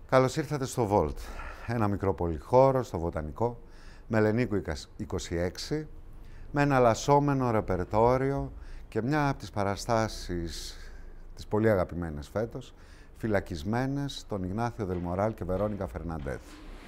Καλώς ήρθατε στο Volt, ένα μικρό πολυχώρο στο Βοτανικό, με Λενίκου 26, με ένα λασσόμενο ρεπερτόριο και μια από τις παραστάσεις τις πολύ αγαπημένες φέτος, φυλακισμένες, τον Ιγνάθιο Δελμοράλ και Βερόνικα Φερναντέθ.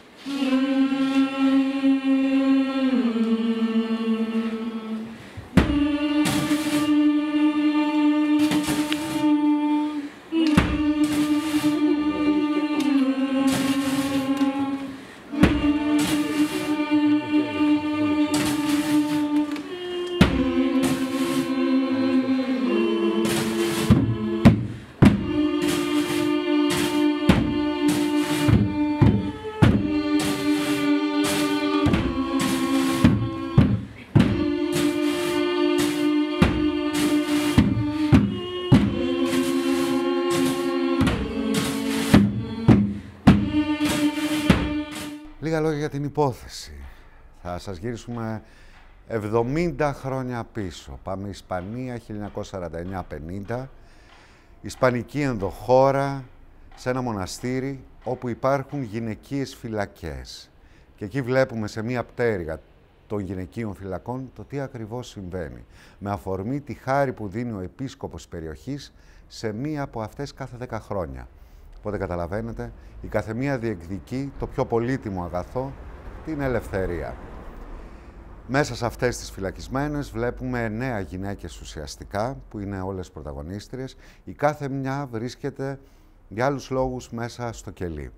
Λίγα λόγια για την υπόθεση. Θα σας γυρίσουμε 70 χρόνια πίσω. Πάμε Ισπανία, 1949-50. Ισπανική ενδοχώρα, σε ένα μοναστήρι όπου υπάρχουν γυναικείες φυλακές. Και εκεί βλέπουμε σε μία πτέρυγα των γυναικείων φυλακών το τι ακριβώς συμβαίνει. Με αφορμή τη χάρη που δίνει ο επίσκοπος της περιοχής σε μία από αυτές κάθε 10 χρόνια. Οπότε καταλαβαίνετε, η καθεμία διεκδικεί το πιο πολύτιμο αγαθό, την ελευθερία. Μέσα σε αυτές τις φυλακισμένες βλέπουμε 9 γυναίκες ουσιαστικά, που είναι όλες πρωταγωνίστριες. Η κάθε μια βρίσκεται για άλλους λόγους μέσα στο κελί.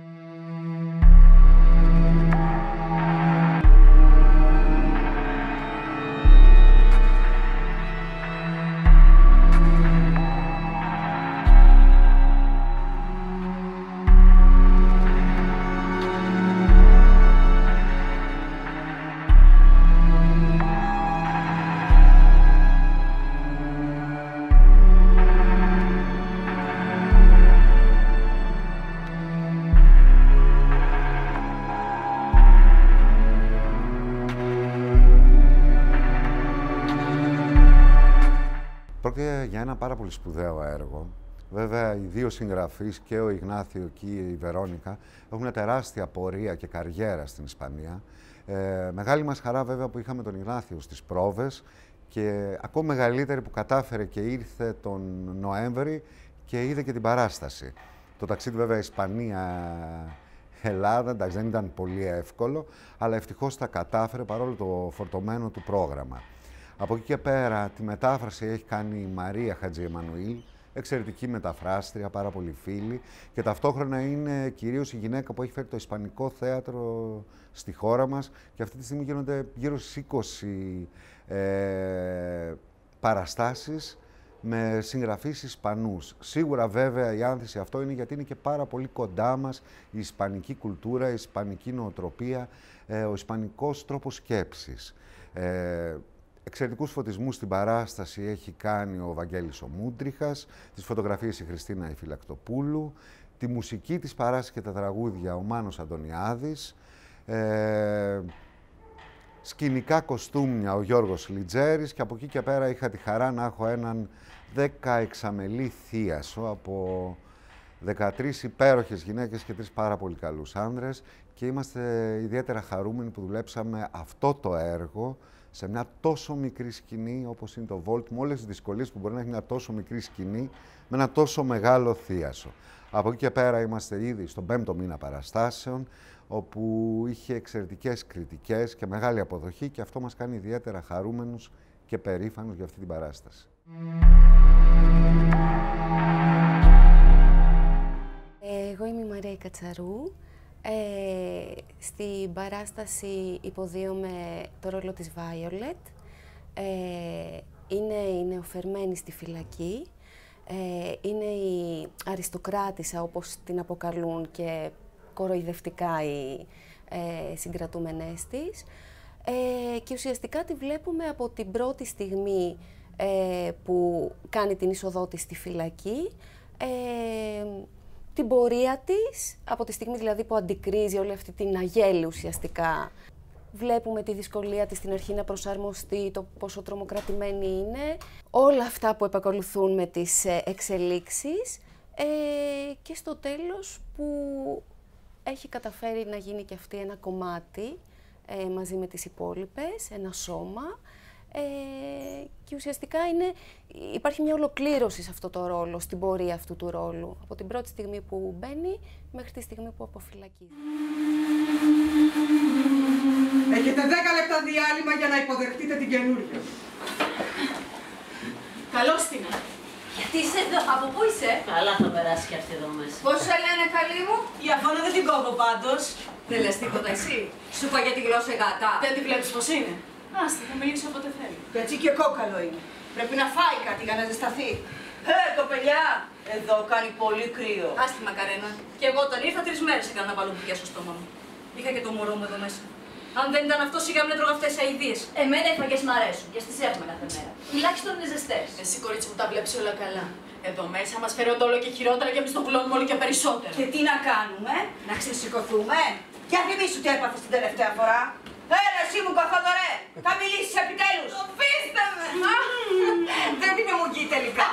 Πρόκειται για ένα πάρα πολύ σπουδαίο έργο. Βέβαια, οι δύο συγγραφείς, και ο Ιγνάθιο και η Βερόνικα, έχουν μια τεράστια πορεία και καριέρα στην Ισπανία. Μεγάλη μας χαρά βέβαια που είχαμε τον Ιγνάθιο στις πρόβες και ακόμη μεγαλύτερη που κατάφερε και ήρθε τον Νοέμβρη και είδε και την παράσταση. Το ταξίδι βέβαια Ισπανία-Ελλάδα, εντάξει, δεν ήταν πολύ εύκολο, αλλά ευτυχώς τα κατάφερε παρόλο το φορτωμένο του πρόγραμμα. Από εκεί και πέρα τη μετάφραση έχει κάνει η Μαρία Χατζιεμανουήλ, εξαιρετική μεταφράστρια, πάρα πολύ φίλη, και ταυτόχρονα είναι κυρίως η γυναίκα που έχει φέρει το ισπανικό θέατρο στη χώρα μας, και αυτή τη στιγμή γίνονται γύρω στις 20 παραστάσεις με συγγραφείς Ισπανούς. Σίγουρα βέβαια η άνθηση αυτό είναι γιατί είναι και πάρα πολύ κοντά μας η ισπανική κουλτούρα, η ισπανική νοοτροπία, ο ισπανικός τρόπος σκέψης. Εξαιρετικούς φωτισμούς στην παράσταση έχει κάνει ο Βαγγέλης ο Μούντριχας, τις φωτογραφίες η Χριστίνα η Φυλακτοπούλου, τη μουσική της παράστασης και τα τραγούδια ο Μάνος Αντωνιάδης, σκηνικά κοστούμια ο Γιώργος Λιτζέρης, και από εκεί και πέρα είχα τη χαρά να έχω έναν 16μελή θίασο από 13 υπέροχες γυναίκες και 3 πάρα πολύ καλούς άνδρες, και είμαστε ιδιαίτερα χαρούμενοι που δουλέψαμε αυτό το έργο σε μια τόσο μικρή σκηνή όπως είναι το Volt, με όλες τις δυσκολίες που μπορεί να έχει μια τόσο μικρή σκηνή με ένα τόσο μεγάλο θίασο. Από εκεί και πέρα είμαστε ήδη στον 5ο μήνα παραστάσεων, όπου είχε εξαιρετικές κριτικές και μεγάλη αποδοχή, και αυτό μας κάνει ιδιαίτερα χαρούμενους και περήφανους για αυτή την παράσταση. Εγώ είμαι η Μαρία Κατσαρού. Στην παράσταση υποδίωμαι το ρόλο της Violet. Είναι η νεοφερμένη στη φυλακή. Είναι η αριστοκράτισσα, όπως την αποκαλούν και κοροϊδευτικά οι συγκρατούμενές της. Και ουσιαστικά τη βλέπουμε από την πρώτη στιγμή που κάνει την είσοδό της στη φυλακή, την πορεία της, από τη στιγμή δηλαδή που αντικρίζει όλη αυτή την αγέλη ουσιαστικά. Βλέπουμε τη δυσκολία της στην αρχή να προσαρμοστεί, το πόσο τρομοκρατημένη είναι. Όλα αυτά που επακολουθούν με τις εξελίξεις. Και στο τέλος που έχει καταφέρει να γίνει και αυτή ένα κομμάτι μαζί με τις υπόλοιπες, ένα σώμα, και ουσιαστικά υπάρχει μια ολοκλήρωση σε αυτό το ρόλο, στην πορεία αυτού του ρόλου, από την πρώτη στιγμή που μπαίνει μέχρι τη στιγμή που αποφυλακίζει. Έχετε 10 λεπτά διάλειμμα για να υποδεχτείτε την καινούργια. Καλώς την. Γιατί είσαι εδώ, από πού είσαι? Καλά θα περάσει και αυτή εδώ μέσα. Πώς σε λένε, καλή μου? Η Αφώνα δεν την κόβω πάντως. Δεν λες τίποτα εσύ. Σου είπα για τη γλώσσα γάτα. Δεν τη βλέπεις πως είναι. Άστα, θα μιλήσω όποτε θέλει. Έτσι και κόκαλο είναι. Πρέπει να φάει κάτι για να ζεσταθεί. Κοπελιά! Εδώ κάνει πολύ κρύο. Άστη Μακαρένα. Και εγώ όταν ήρθα 3 μέρες έκανα να βάλω μπουκιά στο στόμα μου. Είχα και το μωρό μου εδώ μέσα. Αν δεν ήταν αυτό, σιγά μην έτρωγα αυτές τις αηδίες. Εμένα οι φαγές μ' αρέσουν και στις έχουμε κάθε μέρα. Τουλάχιστον είναι ζεστές. Εσύ κορίτσι μου τα βλέπεις όλα καλά. Εδώ μέσα μας φέρονται όλο και χειρότερα και εμείς το πουλώνουμε όλο και περισσότερο. Και τι να κάνουμε, να ξεσηκωθούμε? Για θυμίσου τι έπαθες την τελευταία φορά. Έλα εσύ μου κοφόδωρε, θα μιλήσεις επιτέλους. Αφήστε με! Δεν είναι μουγγί τελικά.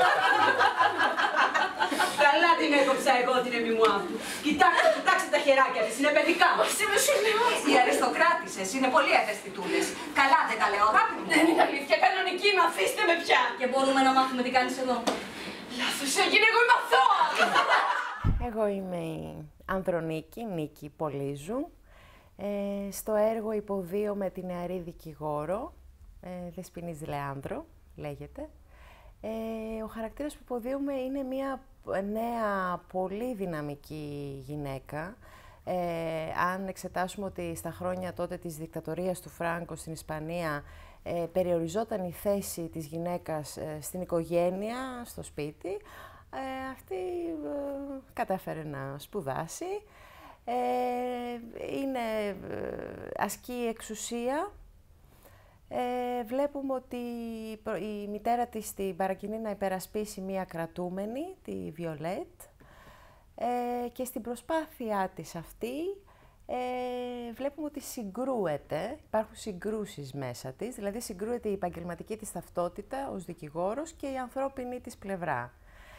Καλά την έκοψα εγώ την εμιμουά του. Κοιτάξτε τα χεράκια της, είναι παιδικά. Εσύ με σου λέω. Οι αριστοκράτησες είναι πολύ ευαισθητούλες. Καλά δεν τα λέω, αγάπη μου. Δεν είναι αλήθεια, κανονική είμαι, αφήστε με πια. Και μπορούμε να μάθουμε τι κάνεις εδώ. Λάθος έγινε, εγώ είμαι αθώα. Εγώ είμαι η Ανδρονίκη, Νίκη Πολύζου. Στο έργο υποδίω με τη νεαρή δικηγόρο, Δεσποινής Λεάνδρο λέγεται. Ο χαρακτήρας που υποδίωμε είναι μια νέα, πολύ δυναμική γυναίκα. Αν εξετάσουμε ότι στα χρόνια τότε της δικτατορίας του Φράγκο στην Ισπανία περιοριζόταν η θέση της γυναίκας στην οικογένεια, στο σπίτι, αυτή κατάφερε να σπουδάσει. Ασκεί εξουσία. Βλέπουμε ότι η μητέρα της την παρακινεί να υπερασπίσει μία κρατούμενη, τη Βιολέτ, και στην προσπάθειά της αυτή βλέπουμε ότι συγκρούεται, υπάρχουν συγκρούσεις μέσα της, δηλαδή συγκρούεται η επαγγελματική της ταυτότητα ως δικηγόρος και η ανθρώπινη της πλευρά.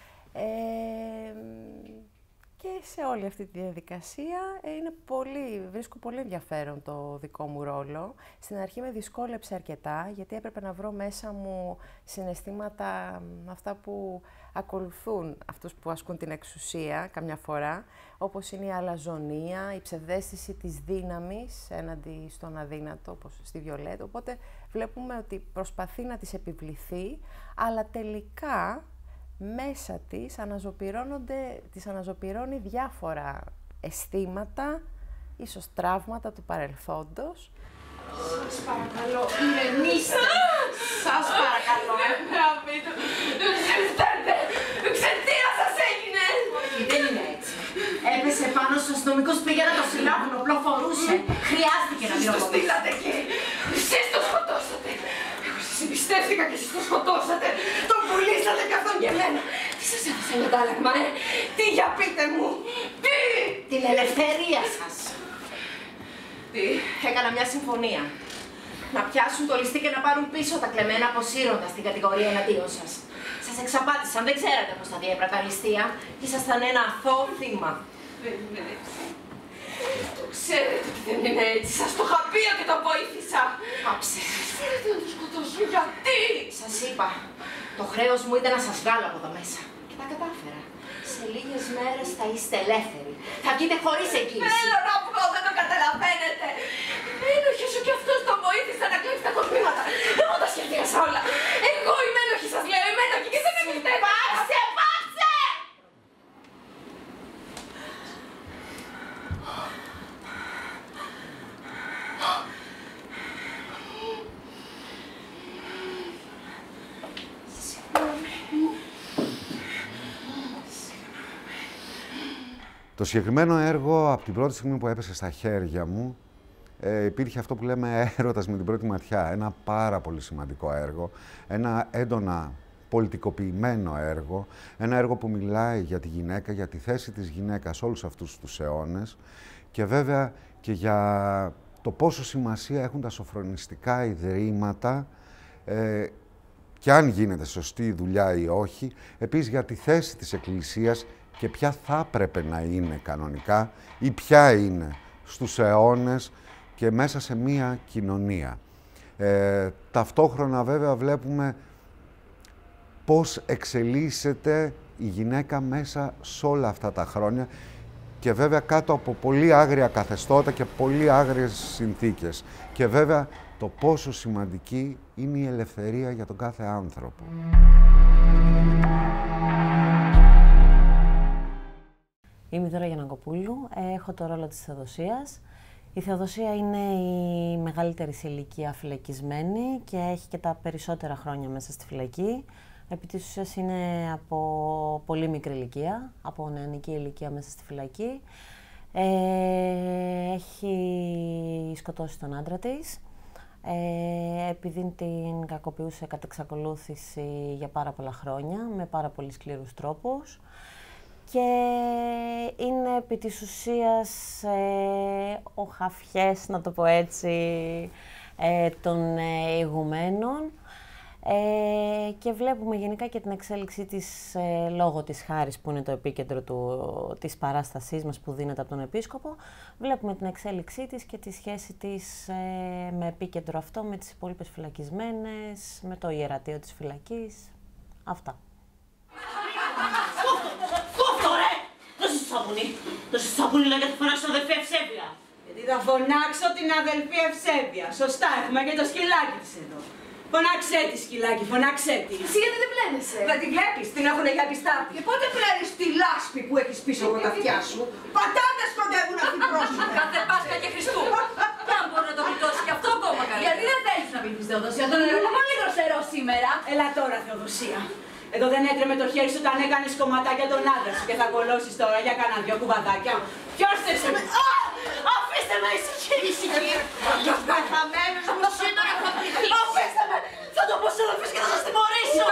Και σε όλη αυτή τη διαδικασία βρίσκω πολύ ενδιαφέρον το δικό μου ρόλο. Στην αρχή με δυσκόλεψε αρκετά, γιατί έπρεπε να βρω μέσα μου συναισθήματα αυτά που ακολουθούν αυτούς που ασκούν την εξουσία καμιά φορά, όπως είναι η αλαζονία, η ψευδαίσθηση της δύναμης έναντι στον αδύνατο, όπως στη Βιολέτ. Οπότε βλέπουμε ότι προσπαθεί να της επιβληθεί, αλλά τελικά μέσα της αναζωπυρώνει διάφορα αισθήματα, ίσως τραύματα του παρελθόντος. Σας παρακαλώ, ηρεμήστε! Σας παρακαλώ! Ξέρετε τι σας έγινε! Όχι, δεν είναι έτσι. Έπεσε πάνω στους αστυνομικούς, πήγε να το συλλάβουν, οπλοφορούσε. Χρειάστηκε να Το στείλατε εκεί! Εσείς το σκοτώσατε! Εγώ σας εμπιστεύτηκα και εσείς το σκοτώσατε! Τον πουλήσατε κι αυτόν και εμένα! Τι σας έδωσε με αντάλλαγμα, Τι, για πείτε μου! Τι! την ελευθερία σας. Τι? Έκανα μια συμφωνία. Να πιάσουν το ληστή και να πάρουν πίσω τα κλεμμένα αποσύροντας την κατηγορία εναντίον σας. Σας εξαπάτησαν, δεν ξέρατε πώς θα διέπρατα ληστεία και ήσασταν ένα αθώο θύμα. Δεν είναι έτσι. Το ξέρετε ότι δεν είναι έτσι. Σας το είχα πει ότι τον βοήθησα. Άψε. Θέλετε να τον σκοτώσω, γιατί? Σας είπα, το χρέος μου ήταν να σας βγάλω από εδώ μέσα. Και τα κατάφερα. Σε λίγες μέρες θα είστε ελεύθεροι. Θα βγείτε χωρίς εγγύηση. Θέλω να βγω, δεν το καταλαβαίνετε. Με ένοχες σου κι αυτός τον βοήθησε να κλέψει τα κοσμήματα. Εγώ τα σχεδίασα όλα. Εγώ είμαι ένοχη, σας λέω, είμαι ένοχη και δεν με πιστεύετε. Πάψε, πάψε! Το συγκεκριμένο έργο, από την πρώτη στιγμή που έπεσε στα χέρια μου, υπήρχε αυτό που λέμε έρωτας με την πρώτη ματιά. Ένα πάρα πολύ σημαντικό έργο, ένα έντονα πολιτικοποιημένο έργο, ένα έργο που μιλάει για τη γυναίκα, για τη θέση της γυναίκας όλους αυτούς τους αιώνες και βέβαια και για το πόσο σημασία έχουν τα σοφρονιστικά ιδρύματα και αν γίνεται σωστή δουλειά ή όχι, επίσης για τη θέση της Εκκλησίας και ποια θα έπρεπε να είναι κανονικά ή ποια είναι στους αιώνες και μέσα σε μία κοινωνία. Ταυτόχρονα βέβαια βλέπουμε πώς εξελίσσεται η γυναίκα μέσα σε όλα αυτά τα χρόνια και βέβαια κάτω από πολύ άγρια καθεστώτα και πολύ άγριες συνθήκες. Και βέβαια το πόσο σημαντική είναι η ελευθερία για τον κάθε άνθρωπο. Είμαι η Δώρα Γιαννακοπούλου, έχω το ρόλο της Θεοδοσίας. Η Θεοδοσία είναι η μεγαλύτερη σε ηλικία φυλακισμένη και έχει και τα περισσότερα χρόνια μέσα στη φυλακή. Επί της ουσίας είναι από πολύ μικρή ηλικία, από νεανική ηλικία μέσα στη φυλακή. Έχει σκοτώσει τον άντρα της, επειδή την κακοποιούσε κατ' εξακολούθηση για πάρα πολλά χρόνια, με πάρα πολύ σκληρούς τρόπους. Και είναι επί της ουσίας ο χαφιές, να το πω έτσι, των ηγουμένων. Και βλέπουμε γενικά και την εξέλιξή της λόγω της χάρης που είναι το επίκεντρο της παράστασής μας που δίνεται από τον Επίσκοπο. Βλέπουμε την εξέλιξή της και τη σχέση της με επίκεντρο αυτό, με τις υπόλοιπες φυλακισμένες, με το ιερατείο της φυλακής. Αυτά. Κόφτω ρε! Δώσε το σαπούνι! Δώσε το σαπούνι λέει γιατί φωνάξω αδελφή Ευσέβεια! Γιατί θα φωνάξω την αδελφή Ευσέβεια. Σωστά, έχουμε και το σκυλάκι της εδώ. Φωνάξε τη, σκυλάκι, φωνάξε τη. Εσύ γιατί δεν πλένεσαι? Δεν τη βλέπεις, την έχουνε για πιστάτη. Και πότε πλένεις τη λάσπη που έχεις πίσω από τα αυτιά σου? Πατάτες κοντεύουν να φυτρώσουν. Κάθε Πάσχα και Χριστού. Και αν μπορεί να το γλιτώσει και αυτό ακόμα καλύτερα. Γιατί δεν θέλεις να πίνεις Θεοδοσία? Τον είναι πολύ δροσερό σήμερα. Έλα τώρα, Θεοδοσία. Εδώ δεν έτρεμε το χέρι σου όταν έκανες κομματάκια τον άντρα σου και θα κολώσεις τώρα για κάνα δυο κουβαδάκια. Ποιος θες με... Αφήστε με ησυχή! Ο καθαμένος μου σήμερα θα πληθεί. Αφήστε με! Θα το πω σε αδελφής και θα σας τιμωρήσω!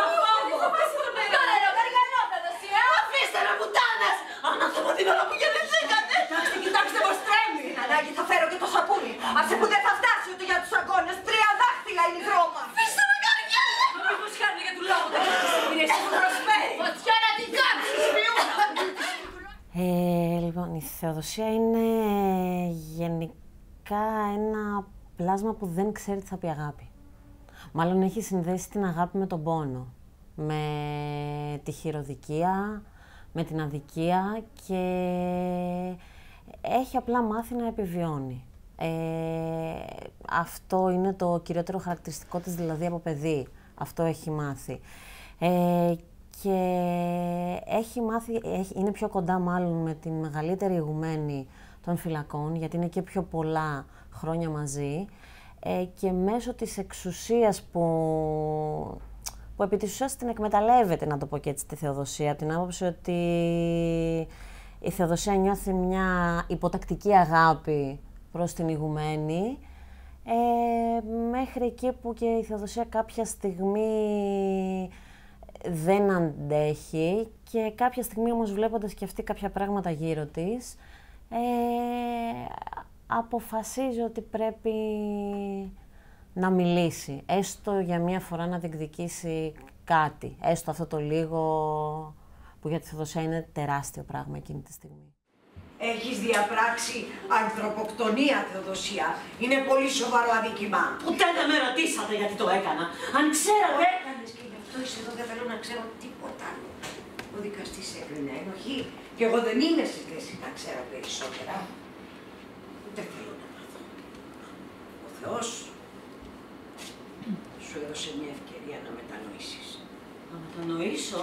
Αφήστε με πουτάνες! Ανάθεμα την ώρα που γεννηθήκατε! Κοιτάξτε πως τρέμει. Την ανάγκη θα φέρω και το σαπούνι. Άσε που δεν θα φτάσει ούτε για τους αγώνες. 3 δάχτυλα είναι η δρόμα. Αφήστε με καρδιά! Μήπως χάρη για του λόγου δεν έχεις εμπειρίες που προσφέρει. Φωτιά να την κάψεις, πιούνα! Λοιπόν, η Θεοδοσία είναι γενικά ένα πλάσμα που δεν ξέρει τι θα πει αγάπη. Μάλλον έχει συνδέσει την αγάπη με τον πόνο, με τη χειροδικία, με την αδικία και έχει απλά μάθει να επιβιώνει. Αυτό είναι το κυριότερο χαρακτηριστικό της, δηλαδή από παιδί. Αυτό έχει μάθει. Και έχει μάθει, είναι πιο κοντά μάλλον με την μεγαλύτερη ηγουμένη των φυλακών, γιατί είναι και πιο πολλά χρόνια μαζί, και μέσω της εξουσίας που επί της ουσίας την εκμεταλλεύεται, να το πω και έτσι, τη Θεοδοσία, την άποψη ότι η Θεοδοσία νιώθει μια υποτακτική αγάπη προς την ηγουμένη, μέχρι εκεί που και η Θεοδοσία κάποια στιγμή δεν αντέχει και κάποια στιγμή όμως βλέποντας και αυτή κάποια πράγματα γύρω της, αποφασίζει ότι πρέπει να μιλήσει, έστω για μία φορά να διεκδικήσει κάτι, έστω αυτό το λίγο που για τη Θεοδοσία είναι τεράστιο πράγμα εκείνη τη στιγμή. Έχεις διαπράξει ανθρωποκτονία, Θεοδοσία. Είναι πολύ σοβαρό αδίκημα. Ποτέ δεν με ρωτήσατε γιατί το έκανα. Αν ξέρατε... Το έκανες και γι' αυτό είσαι εδώ, δεν θέλω να ξέρω τίποτα άλλο. Ο δικαστής έκρινε ένοχη και εγώ δεν είμαι στη θέση να ξέρω περισσότερα. Ούτε θέλω να μάθω. Ο Θεός σου έδωσε μια ευκαιρία να μετανοήσεις. Να μετανοήσω?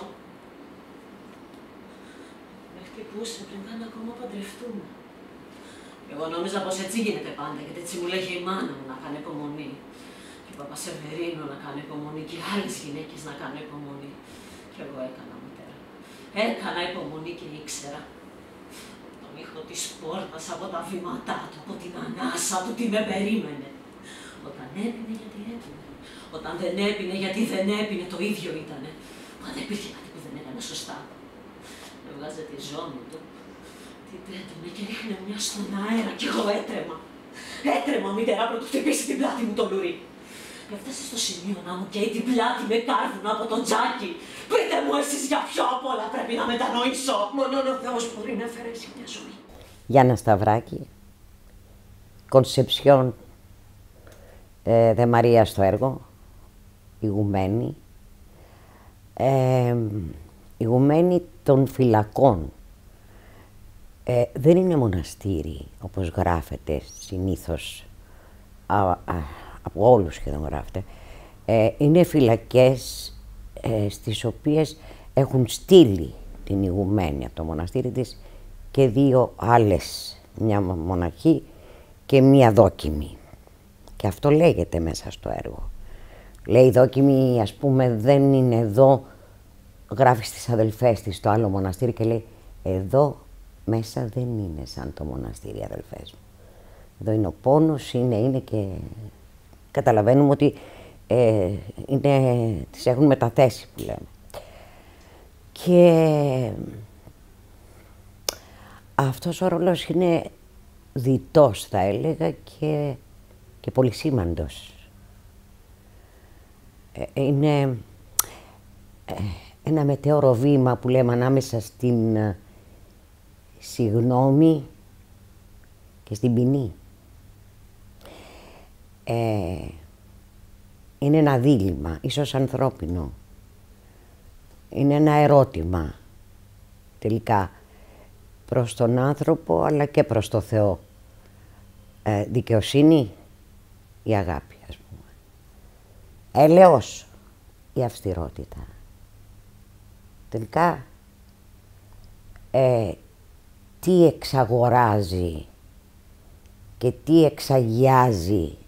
Με χτυπούσε πριν καν ακόμα παντρευτούμε. Εγώ νόμιζα πως έτσι γίνεται πάντα, γιατί έτσι μου λέγε η μάνα μου να κάνει υπομονή. Και ο Παπασεβερίνο να κάνει υπομονή και άλλες γυναίκες να κάνουν υπομονή. Και εγώ έκανα, μητέρα. Έκανα υπομονή και ήξερα. Τον ήχο της πόρτας από τα βήματά του, από την ανάσα του, τι με περίμενε. Όταν έπινε γιατί έπινε. Όταν δεν έπινε γιατί δεν έπινε, το ίδιο ήτανε. Πάντα υπήρχε κάτι που δεν έκανε σωστά. Έβγαζε τη ζώνη του, την τρέτωνε και ρίχνε μια στον αέρα κι εγώ έτρεμα. Έτρεμα, μητέρα, πρωτού χτυπήσει την πλάτη μου το λουρί. Έφτασε στο σημείο να μου καίει την πλάτη με κάρβουνα από τον Τζάκι. Πείτε μου εσείς για ποιο απ' όλα πρέπει να μετανοήσω. Μόνο ο Θεός μπορεί να αφαιρέσει μια ζωή. Γιάννα Σταυράκη, Κονσεψιόν Δε Μαρία στο έργο, ηγουμένη. Ηγουμένη των φυλακών. Δεν είναι μοναστήρι, όπως γράφεται συνήθως, από όλους σχεδόν γράφεται. Είναι φυλακές στις οποίες έχουν στείλει την ηγουμένη από το μοναστήρι της και δύο άλλες, μια μοναχή και μια δόκιμη. Και αυτό λέγεται μέσα στο έργο. Λέει η δόκιμη, ας πούμε, δεν είναι εδώ, γράφει στις αδελφές της στο άλλο μοναστήρι και λέει εδώ μέσα δεν είναι σαν το μοναστήρι, αδελφές μου. Εδώ είναι ο πόνος, είναι και καταλαβαίνουμε ότι τις έχουν μεταθέσει που λέμε. Και αυτός ο ρόλος είναι διτός θα έλεγα και πολυσήμαντος. Είναι ένα μετέωρο βήμα που λέμε ανάμεσα στην συγνώμη και στην ποινή. Είναι ένα δίλημμα, ίσως ανθρώπινο. Είναι ένα ερώτημα, τελικά, προς τον άνθρωπο αλλά και προς το Θεό. Δικαιοσύνη ή αγάπη, ας πούμε. Έλεος ή αυστηρότητα. Τελικά, τι εξαγοράζει και τι εξαγιάζει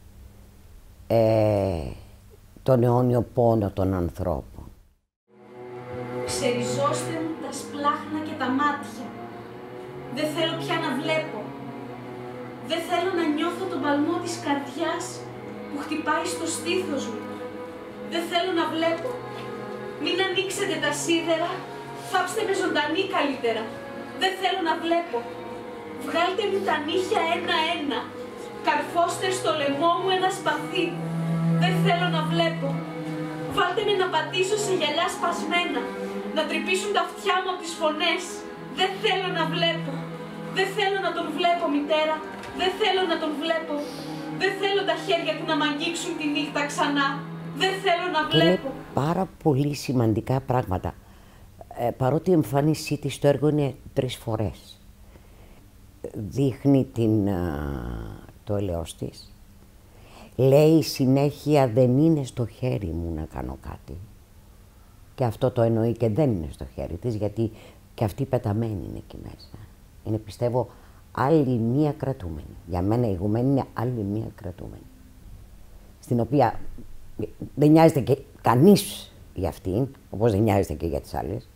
τον αιώνιο πόνο των ανθρώπων. Ξεριζώστε μου τα σπλάχνα και τα μάτια. Δεν θέλω πια να βλέπω. Δεν θέλω να νιώθω τον παλμό της καρδιάς που χτυπάει στο στήθος μου. Δεν θέλω να βλέπω. Μην ανοίξετε τα σίδερα, θάψτε με ζωντανή καλύτερα. Δεν θέλω να βλέπω. Βγάλτε μου τα νύχια ένα-ένα. Καρφώστε στο λαιμό μου ένα σπαθί. Δεν θέλω να βλέπω. Βάλτε με να πατήσω σε γυαλιά σπασμένα. Να τρυπήσουν τα αυτιά μου από τις φωνές. Δεν θέλω να βλέπω. Δεν θέλω να τον βλέπω, μητέρα. Δεν θέλω να τον βλέπω. Δεν θέλω τα χέρια του να μ' αγγίξουν τη νύχτα ξανά. Δεν θέλω να βλέπω. Είναι πάρα πολύ σημαντικά πράγματα. Παρότι η εμφάνισή της στο έργο είναι 3 φορές. Δείχνει το ελαιός της. Λέει συνέχεια δεν είναι στο χέρι μου να κάνω κάτι. Και αυτό το εννοεί και δεν είναι στο χέρι της, γιατί και αυτή πεταμένη είναι εκεί μέσα. Είναι, πιστεύω, άλλη μία κρατούμενη. Για μένα η ηγουμένη είναι άλλη μία κρατούμενη. Στην οποία δεν νοιάζεται και κανείς για αυτήν, όπως δεν νοιάζεται και για τις άλλες.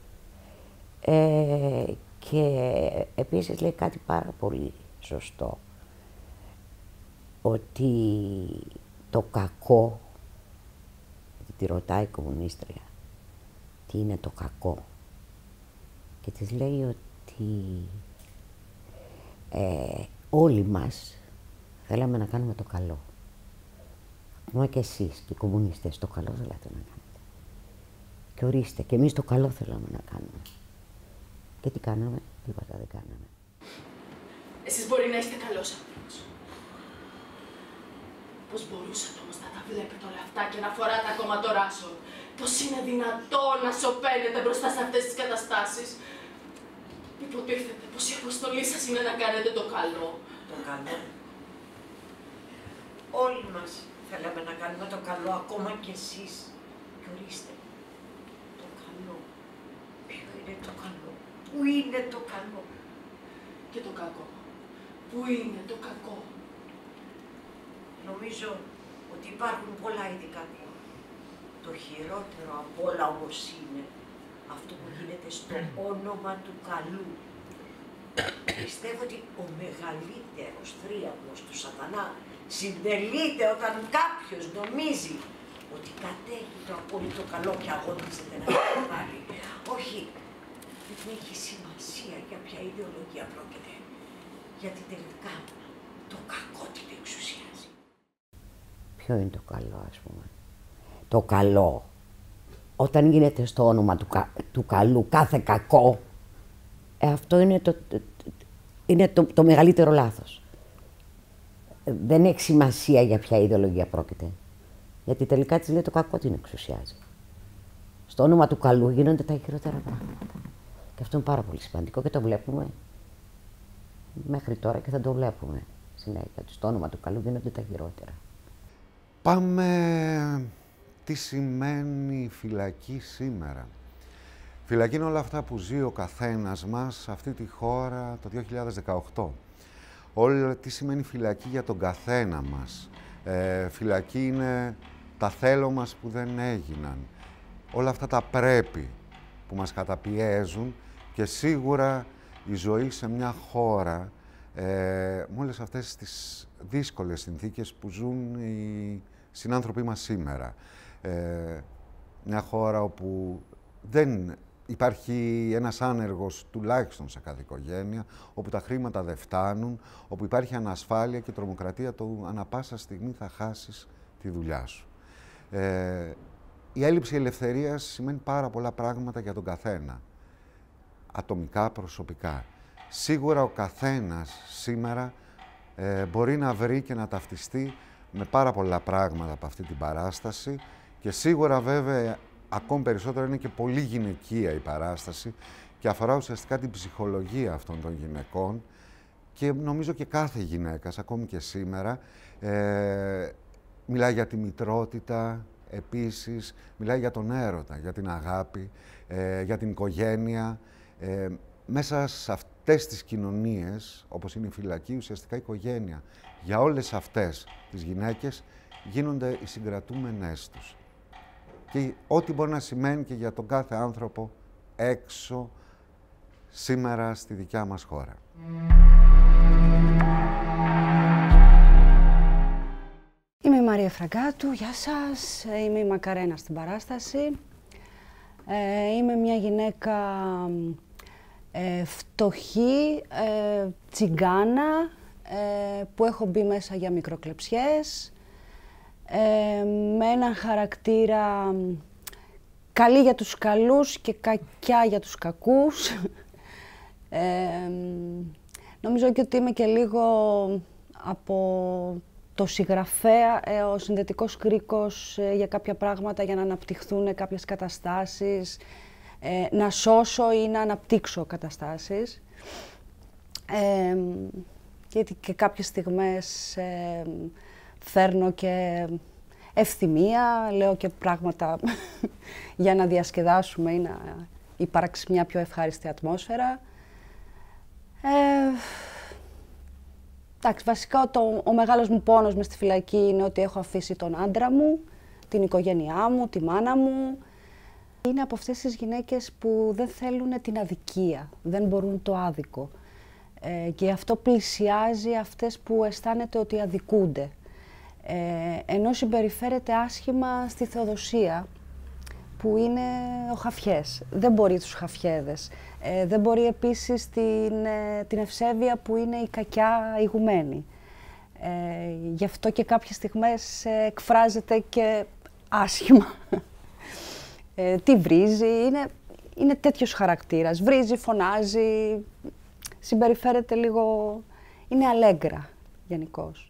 Και επίσης λέει κάτι πάρα πολύ σωστό. Ότι το κακό, τη ρωτάει η κομμουνίστρια, τι είναι το κακό. Και της λέει ότι όλοι μας θέλαμε να κάνουμε το καλό. Ακόμα και εσείς και οι κομμουνιστές το καλό θέλατε να κάνετε. Και ορίστε, και εμείς το καλό θέλαμε να κάνουμε. Και τι κάναμε, τίποτα δεν κάναμε. Εσείς μπορεί να είστε καλός άνθρωπος. Πώς μπορούσατε όμως να τα βλέπετε όλα αυτά και να φοράτε ακόμα το ράσο. Πώς είναι δυνατόν να σωπαίνετε μπροστά σε αυτές τις καταστάσεις. Υποτίθεται πως η αποστολή σας είναι να κάνετε το καλό. Το καλό. Όλοι μας θέλαμε να κάνουμε το καλό, ακόμα κι εσείς. Και ορίστε, το καλό. Ποιο είναι το καλό, πού είναι το καλό. Και το κακό. Πού είναι το κακό. Νομίζω ότι υπάρχουν πολλά είδη κακό. Το χειρότερο απ' όλα όμως είναι αυτό που γίνεται στο όνομα του καλού. Πιστεύω ότι ο μεγαλύτερος θρίαμβος του σατανά συντελείται όταν κάποιος νομίζει ότι κατέχει το απόλυτο καλό και αγωνίζεται να το πάρει. Όχι, δεν έχει σημασία για ποια ιδεολογία πρόκειται. Γιατί τελικά το κακό την εξουσιάζει. Ποιο είναι το καλό, ας πούμε? Το καλό, όταν γίνεται στο όνομα του καλού κάθε κακό, αυτό είναι το μεγαλύτερο λάθος. Δεν έχει σημασία για ποια ιδεολογία πρόκειται. Γιατί τελικά της λέει το κακό την εξουσιάζει. Στο όνομα του καλού γίνονται τα χειρότερα πράγματα. Και αυτό είναι πάρα πολύ σημαντικό και το βλέπουμε μέχρι τώρα και θα το βλέπουμε συνέχεια. Στο όνομα του καλού γίνονται τα χειρότερα. Πάμε τι σημαίνει φυλακή σήμερα. Φυλακή είναι όλα αυτά που ζει ο καθένας μας σε αυτή τη χώρα το 2018. Όλα τι σημαίνει φυλακή για τον καθένα μας. Φυλακή είναι τα θέλω μας που δεν έγιναν. Όλα αυτά τα πρέπει που μας καταπιέζουν και σίγουρα η ζωή σε μια χώρα με όλες αυτές τις δύσκολες συνθήκες που ζουν οι συνάνθρωποι μας σήμερα. Μια χώρα όπου δεν υπάρχει ένας άνεργος τουλάχιστον σε κάθε οικογένεια, όπου τα χρήματα δεν φτάνουν, όπου υπάρχει ανασφάλεια και τρομοκρατία του ανά πάσα στιγμή θα χάσεις τη δουλειά σου. Η έλλειψη ελευθερίας σημαίνει πάρα πολλά πράγματα για τον καθένα, ατομικά, προσωπικά. Σίγουρα ο καθένας σήμερα μπορεί να βρει και να ταυτιστεί με πάρα πολλά πράγματα από αυτή την παράσταση και σίγουρα βέβαια ακόμη περισσότερο είναι και πολύ γυναικεία η παράσταση και αφορά ουσιαστικά την ψυχολογία αυτών των γυναικών και νομίζω και κάθε γυναίκας, ακόμη και σήμερα, μιλάει για τη μητρότητα, επίσης μιλάει για τον έρωτα, για την αγάπη, για την οικογένεια. Μέσα σε αυτές τις κοινωνίες, όπως είναι η φυλακή, ουσιαστικά η οικογένεια, για όλες αυτές τις γυναίκες γίνονται οι συγκρατούμενές τους. Και ό,τι μπορεί να σημαίνει και για τον κάθε άνθρωπο έξω σήμερα στη δικιά μας χώρα. Είμαι η Μαρία Φραγκάτου, γεια σας. Είμαι η Μακαρένα στην παράσταση. Είμαι μια γυναίκα φτωχή, τσιγκάνα, που έχω μπει μέσα για μικροκλεψιές, με έναν χαρακτήρα καλή για τους καλούς και κακιά για τους κακούς. Νομίζω και ότι είμαι και λίγο από το συγγραφέα, ο συνδετικός κρίκος για κάποια πράγματα, για να αναπτυχθούν κάποιες καταστάσεις, να σώσω ή να αναπτύξω καταστάσεις. Γιατί και κάποιες στιγμές φέρνω και ευθυμία, λέω και πράγματα για να διασκεδάσουμε ή να υπάρξει μια πιο ευχάριστη ατμόσφαιρα. Εντάξει, βασικά ο μεγάλος μου πόνος μες στη φυλακή είναι ότι έχω αφήσει τον άντρα μου, την οικογένειά μου, τη μάνα μου. Είναι από αυτές τις γυναίκες που δεν θέλουν την αδικία, δεν μπορούν το άδικο. Και αυτό πλησιάζει αυτές που αισθάνεται ότι αδικούνται. Ενώ συμπεριφέρεται άσχημα στη Θεοδοσία, που είναι ο Χαφιές. Δεν μπορεί τους Χαφιέδες. Δεν μπορεί επίσης την Ευσέβεια που είναι η κακιά ηγουμένη. Γι' αυτό και κάποιες στιγμές εκφράζεται και άσχημα. Τι βρίζει, είναι τέτοιος χαρακτήρας. Βρίζει, φωνάζει, συμπεριφέρεται λίγο... είναι αλέγκρα γενικώς.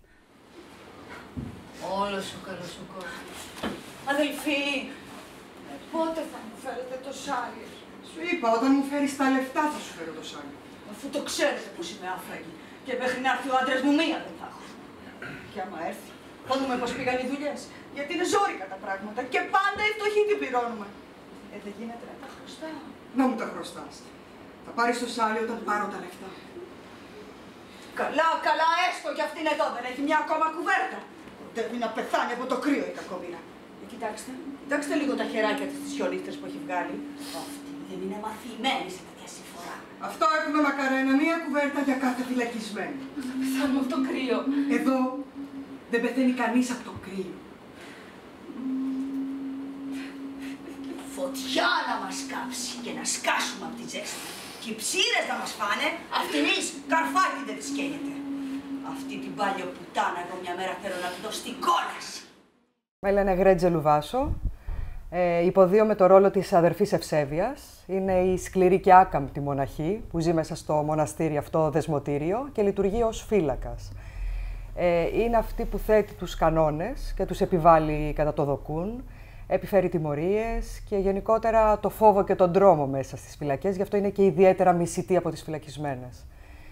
Όλος ο καλός ο κόσμος. Αδελφοί, πότε θα μου φέρετε το σάλι? Σου είπα, όταν μου φέρεις τα λεφτά θα σου φέρω το σάλι. Αφού το ξέρετε πως είμαι άφραγη και μέχρι να έρθει ο άντρας μου μία δεν θα έχω. Και άμα έρθει, θα δούμε πως πήγαν οι δουλειές. Γιατί είναι ζόρικα τα πράγματα και πάντα οι φτωχοί την πληρώνουμε. Δεν γίνεται να τα χρωστάω. Να μου τα χρωστάς. Θα πάρεις το σάλι όταν πάρω τα λεφτά. Καλά, καλά, έστω κι αυτήν εδώ δεν έχει μια ακόμα κουβέρτα. Πρέπει να πεθάνει από το κρύο η κακομοίρα. Κοιτάξτε λίγο τα χεράκια της, τις χιονίστρες που έχει βγάλει. Αυτή δεν είναι μαθημένη σε τέτοια συμφορά. Αυτό έχουμε, Μακαρένα, μία κουβέρτα για κάθε φυλακισμένο. Θα πεθάνω από το κρύο. Εδώ δεν πεθαίνει κανείς από το κρύο. Φωτιά να μας κάψει και να σκάσουμε από τη ζέστη. Και οι ψήρες να μας φάνε, αυτήν καρφάκι δεν της καίγεται. Αυτή την πάλιο πουτάνα εγώ μια μέρα θέλω να του δω στην κόλαση. Με λένε Γρέτζελου Βάσο. Υποδίω με το ρόλο της αδερφής Ευσέβειας. Είναι η σκληρή και άκαμπτη μοναχή που ζει μέσα στο μοναστήρι αυτό δεσμοτήριο και λειτουργεί ως φύλακας. Είναι αυτή που θέτει τους κανόνες και τους επιβάλλει κατά το δοκούν, επιφέρει τιμωρίες και γενικότερα το φόβο και τον τρόμο μέσα στις φυλακές, γι' αυτό είναι και ιδιαίτερα μισητή από τις φυλακισμένες.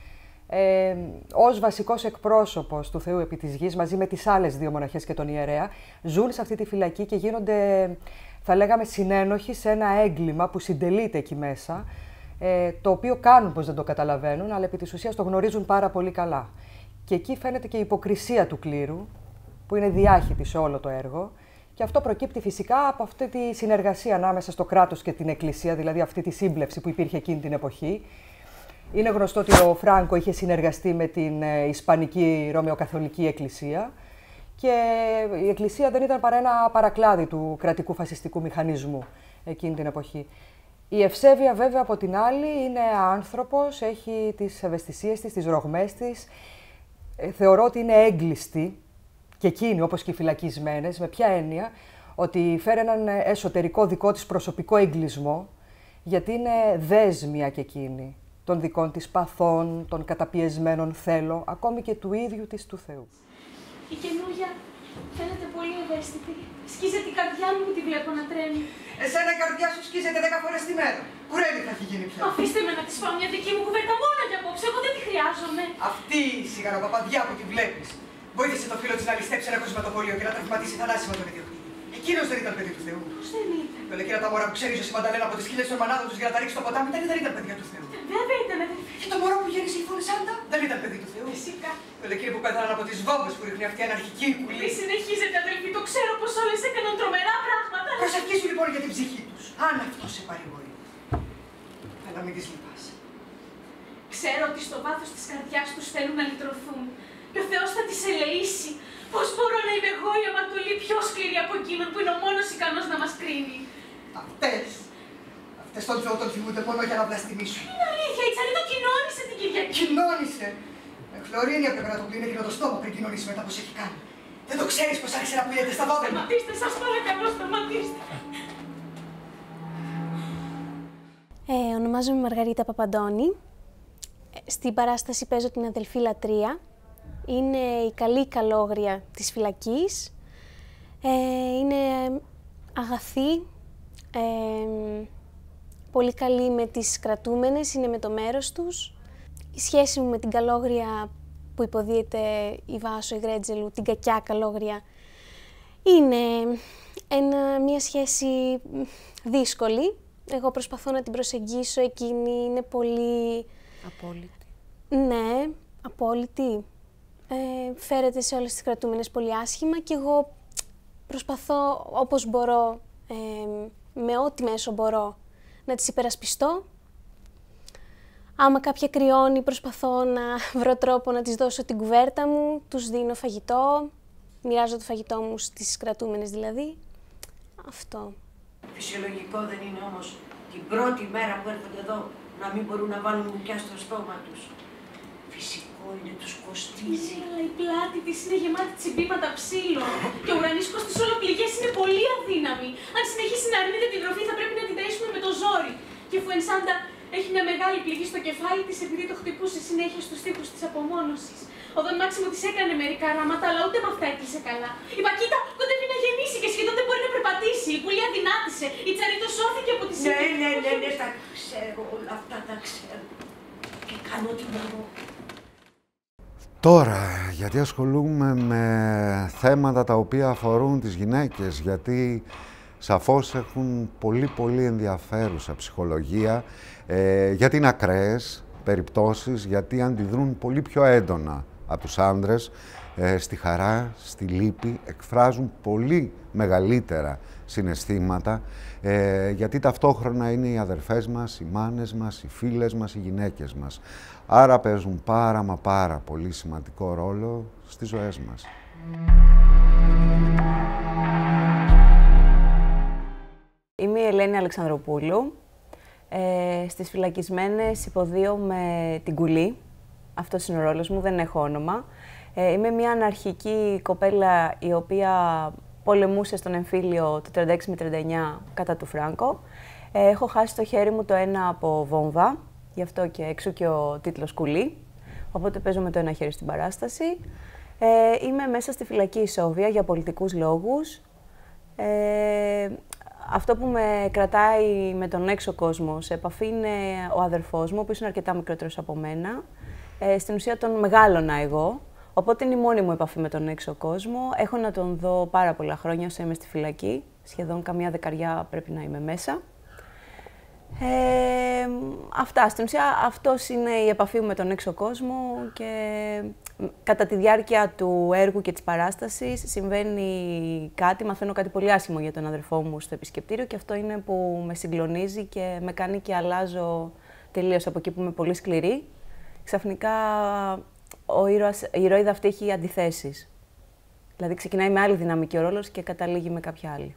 Ως βασικός εκπρόσωπος του Θεού επί της γης, μαζί με τις άλλες δύο μοναχές και τον ιερέα, ζουν σε αυτή τη φυλακή και γίνονται, θα λέγαμε, συνένοχοι σε ένα έγκλημα που συντελείται εκεί μέσα, το οποίο κάνουν πως δεν το καταλαβαίνουν, αλλά επί της ουσίας το γνωρίζουν πάρα πολύ καλά. Και εκεί φαίνεται και η υποκρισία του κλήρου, που είναι διάχυτη σε όλο το έργο, και αυτό προκύπτει φυσικά από αυτή τη συνεργασία ανάμεσα στο κράτος και την Εκκλησία, δηλαδή αυτή τη σύμπλευση που υπήρχε εκείνη την εποχή. Είναι γνωστό ότι ο Φράγκο είχε συνεργαστεί με την Ισπανική Ρωμαιοκαθολική Εκκλησία και η Εκκλησία δεν ήταν παρά ένα παρακλάδι του κρατικού φασιστικού μηχανισμού εκείνη την εποχή. Η Ευσέβεια βέβαια από την άλλη είναι άνθρωπος, έχει τις ευαισθησίες της, τις ρογμές της. Θεωρώ ότι είναι έγκλειστη και εκείνη όπως και οι φυλακισμένες, με ποια έννοια, ότι φέρει έναν εσωτερικό δικό της προσωπικό εγκλισμό, γιατί είναι δέσμια και εκείνη των δικών της παθών, των καταπιεσμένων θέλω, ακόμη και του ίδιου της του Θεού. Η καινούργια φαίνεται πολύ ευαίσθητη. Σκίζεται η καρδιά μου που τη βλέπω να τρέμει. Εσένα η καρδιά σου σκίζεται 10 φορές τη μέρα. Κουρέλι θα έχει γίνει πια. Αφήστε με να της φάω μια δική μου κουβέρτα μόνο για απόψε. Εγώ δεν τη χρειάζομαι. Αυτή η σιγαροπαπαδιά που τη βλέπεις βοήθησε το φίλο της να ληστέψει ένα κοσματοβόλιο και να τραυματίσει θανάσιμα τον ιδιοκτήτη. Εκείνος δεν ήταν παιδί του Θεού. Πώς δεν ήταν? Όλα εκείνα τα μωρά που ξερίζωσε η Μανταλένα από τις χείλες των μανάδων τους για να τα ρίξει στο ποτάμι δεν ήταν παιδιά του Θεού. Βέβαια ήταν. Και το μωρό που γέννησε η Φωνή Σάντα δεν ήταν παιδί του Θεού. Φυσικά. Όλα εκείνοι που πέθαναν από τις βόμβες που ρίχνει αυτή η αναρχική κουλή. Μη συνεχίζετε, αδελφοί, το ξέρω πως όλες έκαναν τρομερά πράγματα. Προσευχή σου λοιπόν για την ψυχή τους. Αν αυτό σε παρηγορεί. Αλλά μην τις λυπάσαι. Ξέρω ότι στο βάθος της καρδιάς τους θέλουν να λυτρωθούν. Και ο Θεός θα τις ελεήσει. Πώς μπορώ να είμαι εγώ η αμαρτωλή πιο σκληρή από εκείνον που είναι ο μόνος ικανός να μας κρίνει? Αυτές τον Θεό τον θυμούνται μόνο για να βλαστημίσουν. Είναι αλήθεια, η Τσαρή το κοινώνησε την Κυριακή. Κοινώνησε! Χλωρίνη έπρεπε να το πλύνει και να το στόμα πριν κοινωνήσει μετά πως έχει κάνει. Δεν το ξέρεις πως άρχισε να πλύνεται στα 12. Σταματήστε, σας παρακαλώ, σταματήστε. Ονομάζομαι Μαργαρίτα Παπαντώνη. Στην παράσταση παίζω την αδελφή Λατρεία. Είναι η καλή καλόγρια της φυλακής. Είναι αγαθή, πολύ καλή με τις κρατούμενες, είναι με το μέρος τους. Η σχέση μου με την καλόγρια που υποδίεται η Βάσο, η Γρέτζελου, την κακιά καλόγρια, είναι μια σχέση δύσκολη. Εγώ προσπαθώ να την προσεγγίσω, εκείνη είναι πολύ... Απόλυτη. Ναι, απόλυτη. Φέρεται σε όλες τις κρατούμενες πολύ άσχημα και εγώ προσπαθώ όπως μπορώ, με ό,τι μέσο μπορώ, να τις υπερασπιστώ. Άμα κάποια κρυώνει, προσπαθώ να βρω τρόπο να της δώσω την κουβέρτα μου, τους δίνω φαγητό, μοιράζω το φαγητό μου στις κρατούμενες δηλαδή. Αυτό. Φυσιολογικό δεν είναι όμως την πρώτη μέρα που έρχονται εδώ να μην μπορούν να βάλουν μουκιά στο στόμα τους. Φυσικό είναι, τους κοστίζει. Ναι, αλλά η πλάτη της είναι γεμάτη τσιμπήματα ψήλων και ο ουρανίσκος της όλο πληγές είναι πολύ αδύναμη. Αν συνεχίσει να αρνείται την τροφή θα πρέπει να την ταΐσουμε με το ζόρι. Και η Φουενσάντα έχει μια μεγάλη πληγή στο κεφάλι της επειδή το χτυπούσε συνέχεια στους τοίχους της απομόνωσης. Ο Δον Μάξιμο της έκανε μερικά ράματα, αλλά ούτε με αυτά έκλεισε καλά. Η Πακίτα κοντεύει να γεννήσει και σχεδόν δεν μπορεί να περπατήσει. Η Πουλή αδυνάτησε. Η Τσαρίτο σώθηκε από τη Ναι, τα ξέρω, όλα αυτά τα ξέρω. Και κάνω ό,τι μπορώ. Τώρα, γιατί ασχολούμαι με θέματα τα οποία αφορούν τις γυναίκες, γιατί σαφώς έχουν πολύ ενδιαφέρουσα ψυχολογία, γιατί είναι ακραίες περιπτώσεις, γιατί αντιδρούν πολύ πιο έντονα από τους άντρες, στη χαρά, στη λύπη, εκφράζουν πολύ μεγαλύτερα συναισθήματα, γιατί ταυτόχρονα είναι οι αδερφές μας, οι μάνες μας, οι φίλες μας, οι γυναίκες μας. Άρα παίζουν πάρα πολύ σημαντικό ρόλο στις ζωές μας. Είμαι η Ελένη Αλεξανδροπούλου. Στις φυλακισμένες υποδίω με την Κουλή. Αυτός είναι ο ρόλος μου, δεν έχω όνομα. Είμαι μια αναρχική κοπέλα η οποία πολεμούσε στον εμφύλιο του 36 με 39 κατά του Φράγκο. Έχω χάσει το χέρι μου το ένα από βόμβα, γι' αυτό και εξού και ο τίτλος Κουλή. Οπότε παίζω με το ένα χέρι στην παράσταση. Είμαι μέσα στη φυλακή Ισόβια για πολιτικούς λόγους. Αυτό που με κρατάει με τον έξω κόσμο σε επαφή είναι ο αδερφός μου, ο οποίος είναι αρκετά μικρότερος από μένα. Στην ουσία τον μεγάλωνα εγώ, οπότε είναι η μόνη μου επαφή με τον έξω κόσμο. Έχω να τον δω πάρα πολλά χρόνια όσο είμαι στη φυλακή, σχεδόν καμιά δεκαριά πρέπει να είμαι μέσα. Αυτά, στην ουσία αυτός είναι η επαφή μου με τον έξω κόσμο και κατά τη διάρκεια του έργου και της παράστασης συμβαίνει κάτι, μαθαίνω κάτι πολύ άσχημο για τον αδερφό μου στο επισκεπτήριο και αυτό είναι που με συγκλονίζει και με κάνει και αλλάζω τελείως από εκεί που είμαι πολύ σκληρή. Ξαφνικά η ηρωίδα αυτή έχει αντιθέσεις. Δηλαδή ξεκινάει με άλλη δυναμική ο ρόλος και καταλήγει με κάποια άλλη.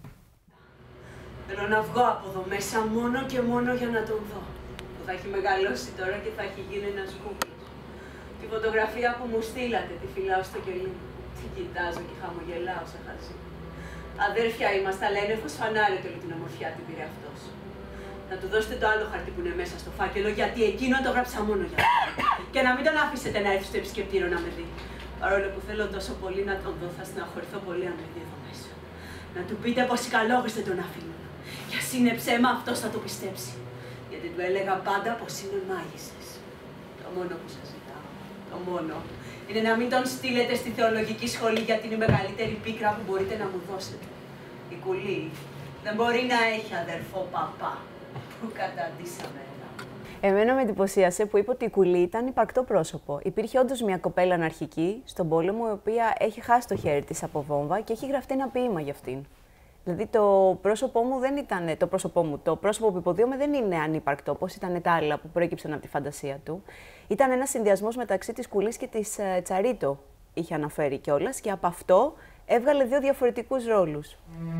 Θέλω να βγω από εδώ μέσα μόνο και μόνο για να τον δω. Που θα έχει μεγαλώσει τώρα και θα έχει γίνει ένας κούκλος. Τη φωτογραφία που μου στείλατε, τη φυλάω στο κελί μου. Την κοιτάζω και χαμογελάω σαν χαζή. Αδέρφια είμαστε, αλλά είναι φωσφανάρετο όλη την ομορφιά την πήρε αυτός. Να του δώσετε το άλλο χαρτί που είναι μέσα στο φάκελο, γιατί εκείνο το γράψα μόνο για αυτό. Και να μην τον αφήσετε να έρθει στο επισκεπτήριο να με δει. Παρόλο που θέλω τόσο πολύ να τον δω, θα στεναχωρηθώ πολύ αν με δει εδώ μέσα. Να του πείτε πως οι καλόγες δεν τον αφήνουν. Κι ας είναι ψέμα, αυτός θα το πιστέψει. Γιατί του έλεγα πάντα πως είναι μάγισσες. Το μόνο που σας ζητάω, το μόνο, είναι να μην τον στείλετε στη θεολογική σχολή γιατί είναι η μεγαλύτερη πίκρα που μπορείτε να μου δώσετε. Η Κουλή δεν μπορεί να έχει αδερφό παπά που καταντήσαμε. Εμένα με εντυπωσίασε που είπε ότι η Κουλή ήταν υπαρκτό πρόσωπο. Υπήρχε όντως μια κοπέλα αναρχική στον πόλεμο, η οποία έχει χάσει το χέρι της από βόμβα και έχει γραφτεί ένα ποίημα για αυτήν. Δηλαδή το πρόσωπό μου δεν ήταν το πρόσωπο που υποδίωμε δεν είναι ανύπαρκτο, όπως ήταν τα άλλα που προέκυψαν από τη φαντασία του. Ήταν ένας συνδυασμός μεταξύ της Κουλής και της Τσαρίτο, είχε αναφέρει κιόλας, και από αυτό έβγαλε δύο διαφορετικούς ρόλους.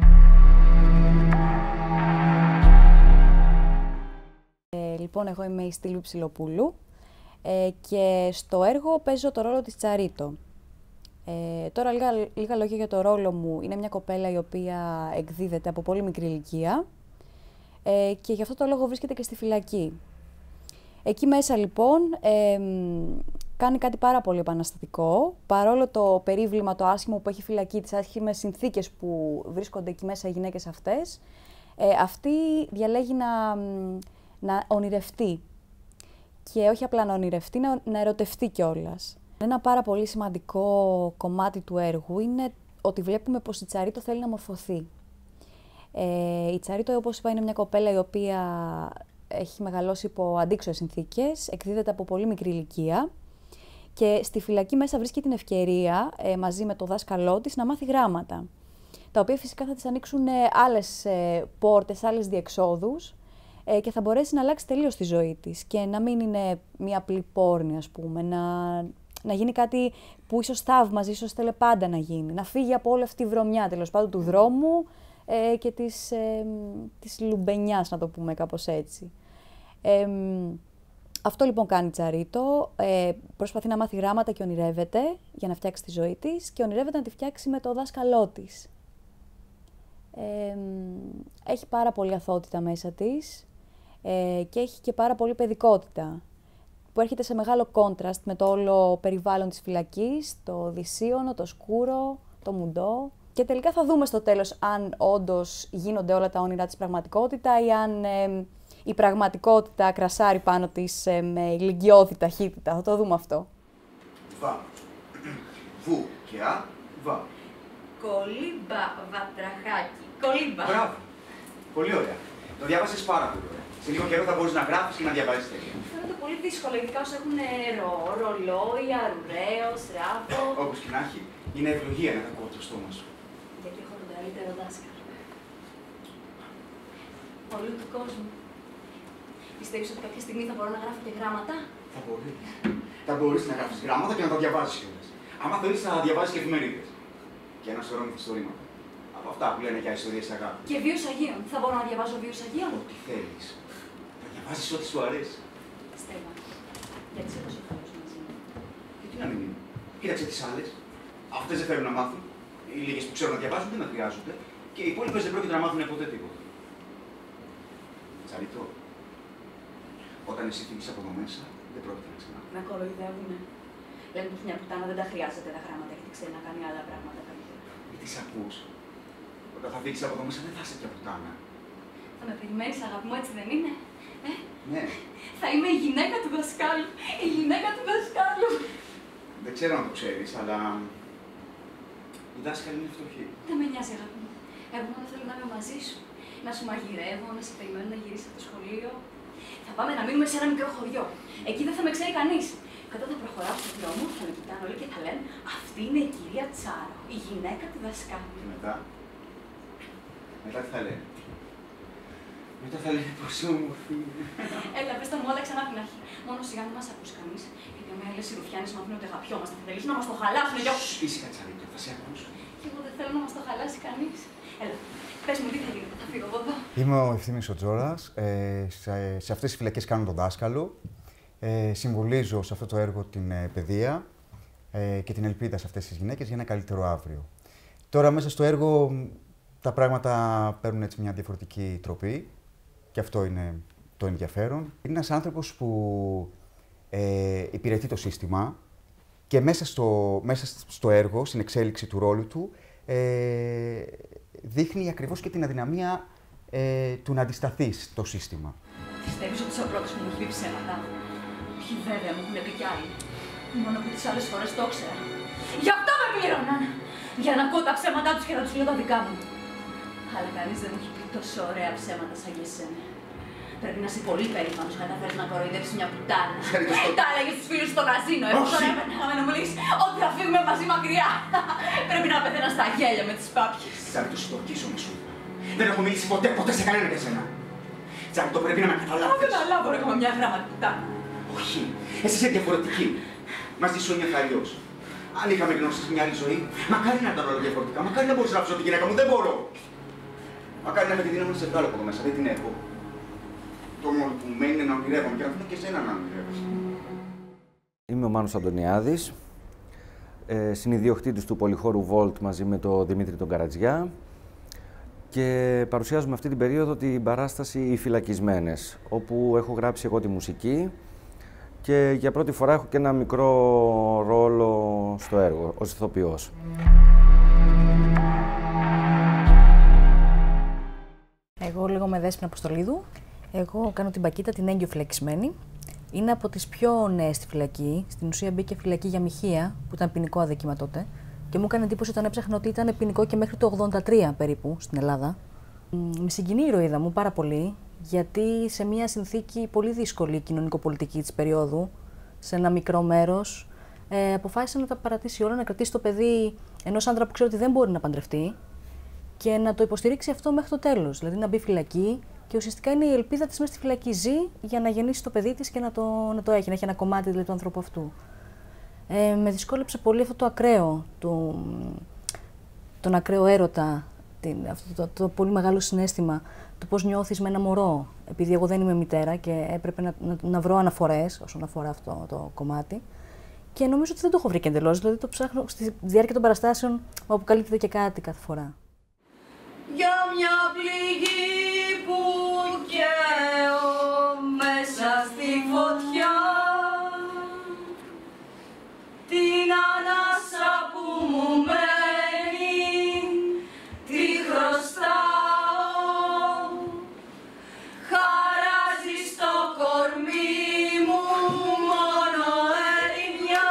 Λοιπόν, εγώ είμαι η Στήλη Ψιλοπούλου και στο έργο παίζω το ρόλο της Τσαρίτο. Τώρα λίγα λόγια για το ρόλο μου. Είναι μια κοπέλα η οποία εκδίδεται από πολύ μικρή ηλικία και γι' αυτό το λόγο βρίσκεται και στη φυλακή. Εκεί μέσα λοιπόν κάνει κάτι πάρα πολύ επαναστατικό, παρόλο το περίβλημα, το άσχημο που έχει η φυλακή, τις άσχημες συνθήκες που βρίσκονται εκεί μέσα οι γυναίκες αυτές, αυτή διαλέγει να ονειρευτεί. Και όχι απλά να ονειρευτεί, να ερωτευτεί κιόλας. Ένα πάρα πολύ σημαντικό κομμάτι του έργου είναι ότι βλέπουμε πως η Τσαρίτο θέλει να μορφωθεί. Η Τσαρίτο, όπως είπα, είναι μια κοπέλα η οποία έχει μεγαλώσει υπό αντίξωες συνθήκες, εκδίδεται από πολύ μικρή ηλικία και στη φυλακή μέσα βρίσκει την ευκαιρία, μαζί με το δάσκαλό της, να μάθει γράμματα, τα οποία φυσικά θα της ανοίξουν άλλες πόρτες, άλλες διεξόδους και θα μπορέσει να αλλάξει τελείως τη ζωή της και να μην είναι μια απλή πόρνη, ας πούμε, να γίνει κάτι που ίσως θαύμαζε, ίσως θέλει πάντα να γίνει. Να φύγει από όλη αυτή τη βρωμιά, τέλος πάντων, του δρόμου και της λουμπενιάς, να το πούμε κάπως έτσι. Αυτό λοιπόν κάνει η Τσαρίτο. Προσπαθεί να μάθει γράμματα και ονειρεύεται για να φτιάξει τη ζωή της και ονειρεύεται να τη φτιάξει με το δάσκαλό της. Έχει πάρα πολύ αθωότητα μέσα της και έχει και πάρα πολύ παιδικότητα, που έρχεται σε μεγάλο κόντραστ με το όλο περιβάλλον της φυλακής, το δυσίωνο, το σκούρο, το μουντό. Και τελικά θα δούμε στο τέλος αν όντως γίνονται όλα τα όνειρά της πραγματικότητα ή αν η πραγματικότητα κρασάρει πάνω της με ηλικιώδη ταχύτητα. Θα το δούμε αυτό. Βα. Βου και α, βα. Κολύμπα, βατραχάκι. Κολύμπα. Μπράβο. Πολύ ωραία. Το διάβασες πάρα πολύ ωραία. Σε λίγο καιρό θα μπορείς να γράφεις και να διαβάζεις τελεία. Φαίνεται πολύ δύσκολο, ειδικά όσοι έχουν ρολόι, αρουραίος, ράφο. Όπως και να έχει, είναι ευλογία να τα ακούω από το στόμα σου. Γιατί έχω τον καλύτερο δάσκαλο. Όλου του κόσμου. Πιστεύεις ότι κάποια στιγμή θα μπορώ να γράφω και γράμματα? Θα μπορείς. Θα μπορείς να γράφεις γράμματα και να τα διαβάζεις κιόλας. Άμα θέλεις να διαβάζεις και εφημερίδες. Και ένα σωρό μυθιστορήματα. Από αυτά που λένε για ιστορίες αγάπης. Και βίους Αγίων. Θα μπορώ να διαβάζω βίους Αγίων? Ό,τι θέλεις. Θα διαβάζεις ό,τι σου αρέσει. Στέλλα, γιατί είσαι τόσο καλός μαζί μου? Γιατί να μην είναι. Κοίταξε τις άλλες. Αυτές δεν θέλουν να μάθουν. Οι λίγες που ξέρουν να διαβάζουν δεν με χρειάζονται και οι υπόλοιπες δεν πρόκειται να μάθουν ποτέ τίποτα. Τσαρίτο, όταν εσύ φύγεις από εδώ μέσα, δεν πρόκειται να ξανά. Με κοροϊδεύουνε. Λένε πως μια πουτάνα δεν τα χρειάζεται τα γράμματα γιατί ξέρει να κάνει άλλα πράγματα καλύτερα. Μη τις ακούς. Όταν θα φύγεις από εδώ μέσα δεν θα είσαι πια πουτάνα. Θα με περιμένεις, αγάπη μου, έτσι δεν είναι? Ναι. Θα είμαι η γυναίκα του δασκάλου. Η γυναίκα του δασκάλου. Δεν ξέρω αν το ξέρεις, αλλά οι δάσκαλοι είναι φτωχοί. Δεν με νοιάζει, αγάπη μου. Εγώ μόνο θέλω να είμαι μαζί σου. Να σου μαγειρεύω, να σε περιμένω να γυρίσεις από το σχολείο. Θα πάμε να μείνουμε σε ένα μικρό χωριό. Εκεί δεν θα με ξέρει κανείς. Και όταν θα προχωράω στον δρόμο, θα με κοιτάνε όλοι και θα λένε αυτή είναι η κυρία Τσάρο, η γυναίκα του δασκάλου. Και μετά. Μετά τι θα λένε? Μετά θα λένε πόσο όμορφη είναι. Έλα, πες τα μου όλα ξανά την αρχή. Μόνο σιγά να μας ακούσει κανείς. Γιατί με άλλες οι ρουφιάνες μάθουν ότι αγαπιόμαστε. Θα θελήσουν να μας το χαλάσουν. Ήσυχα, Τσαρίτο, θα σε ακούσω. Και εγώ δεν θέλω να μας το χαλάσει κανείς. Έλα, πες μου τι θα γίνει, θα φύγω από εδώ. Είμαι ο Ευθύμης ο Τζόρας. Σε αυτές τις φυλακές κάνω τον δάσκαλο. Συμβολίζω σε αυτό το έργο την παιδεία και την ελπίδα σε αυτές τις γυναίκες για ένα καλύτερο αύριο. Τώρα μέσα στο έργο τα πράγματα παίρνουν έτσι μια διαφορετική τροπή και αυτό είναι το ενδιαφέρον. Είναι ένας άνθρωπος που υπηρετεί το σύστημα και μέσα στο έργο, στην εξέλιξη του ρόλου του, δείχνει ακριβώς και την αδυναμία του να αντισταθεί στο σύστημα. Πιστεύεις ότι είσαι ο πρώτος που μου έχει πει ψέματα? Όχι βέβαια, μου έχουν πει κι άλλοι. Μόνο που τις άλλες φορές το ήξερα. Γι' αυτό με πλήρωναν! Για να ακούω τα ψέματά τους και να τους λέω τα δικά μου. Αλλά κανείς δεν μου έχει πει τόσο ωραία ψέματα σαν και εσένα. Πρέπει να είσαι πολύ περήφανος να καταφέρεις να κοροϊδέψεις μια πουτάνα. Τα έλεγες στους φίλους στο καζίνο. Εγώ τώρα έπαιρνα να μου λες ότι θα φύγουμε μαζί μακριά. Πρέπει να πεθαίνα στα γέλια με τις πάπιες. Τσάριτο, συντορκίζομαι σου. Δεν έχω μιλήσει ποτέ σε κανένα για σένα. Τσάριτο, πρέπει να με καταλάβεις. Να καταλάβω, ρε, μια γράμμα πουτάνα. Όχι, εσύ είσαι διαφορετική. Μαζί σου είναι αλλιώς. Αν είχαμε γνώσει σε μια άλλη ζωή, μακάρι να ήταν όλα διαφορετικά. Μακάρι να μπορούσα να ψω τη γυναίκα μου, δεν μπορώ. Μακάρι να έχω τη δύναμη να σε βγάλω από εδώ μέσα, δεν την έχω. Το μόνο που μένει είναι να ονειρεύομαι και να αφήνω και εσένα να ονειρεύεσαι. Είμαι ο Μάνος Αντωνιάδης, συνιδιοκτήτης του πολυχώρου Volt μαζί με τον Δημήτρη τον Καρατζιά και παρουσιάζουμε αυτή την περίοδο την παράσταση «Οι Φυλακισμένες», όπου έχω γράψει εγώ τη μουσική και για πρώτη φορά έχω και ένα μικρό ρόλο στο έργο, ως ηθοποιός. Εγώ λέγομαι Δέσποινα Αποστολίδου. Εγώ κάνω την Πακίτα, την έγκυο φυλακισμένη. Είναι από τις πιο νέες στη φυλακή. Στην ουσία μπήκε φυλακή για μοιχεία, που ήταν ποινικό αδίκημα τότε. Και μου έκανε εντύπωση όταν έψαχνα ότι ήταν ποινικό και μέχρι το 83 περίπου στην Ελλάδα. Με συγκινεί η ηρωίδα μου πάρα πολύ, γιατί σε μια συνθήκη πολύ δύσκολη κοινωνικοπολιτική της περίοδου, σε ένα μικρό μέρος, αποφάσισε να τα παρατήσει όλα, να κρατήσει το παιδί ενός άντρα που ξέρει ότι δεν μπορεί να παντρευτεί και να το υποστηρίξει αυτό μέχρι το τέλος. Δηλαδή να μπει φυλακή και ουσιαστικά είναι η ελπίδα της μέσα στη φυλακή. Ζει για να γεννήσει το παιδί της και να το έχει, να έχει ένα κομμάτι δηλαδή, του άνθρωπου αυτού. Με δυσκόλεψε πολύ αυτό το ακραίο, τον ακραίο έρωτα, αυτό το πολύ μεγάλο συναίσθημα, το πώς νιώθεις με ένα μωρό. Επειδή εγώ δεν είμαι μητέρα και έπρεπε να βρω αναφορές όσον αφορά αυτό το κομμάτι. Και νομίζω ότι δεν το έχω βρει και εντελώς, δηλαδή το ψάχνω στη διάρκεια των παραστάσεων, μου αποκαλύπτεται και κάτι κάθε φορά. Για μια πληγή που καίω μέσα στη φωτιά, την ανάσα που μου μένει, τη χρωστάω. Χαράζει στο κορμί μου μόνο ερημιά.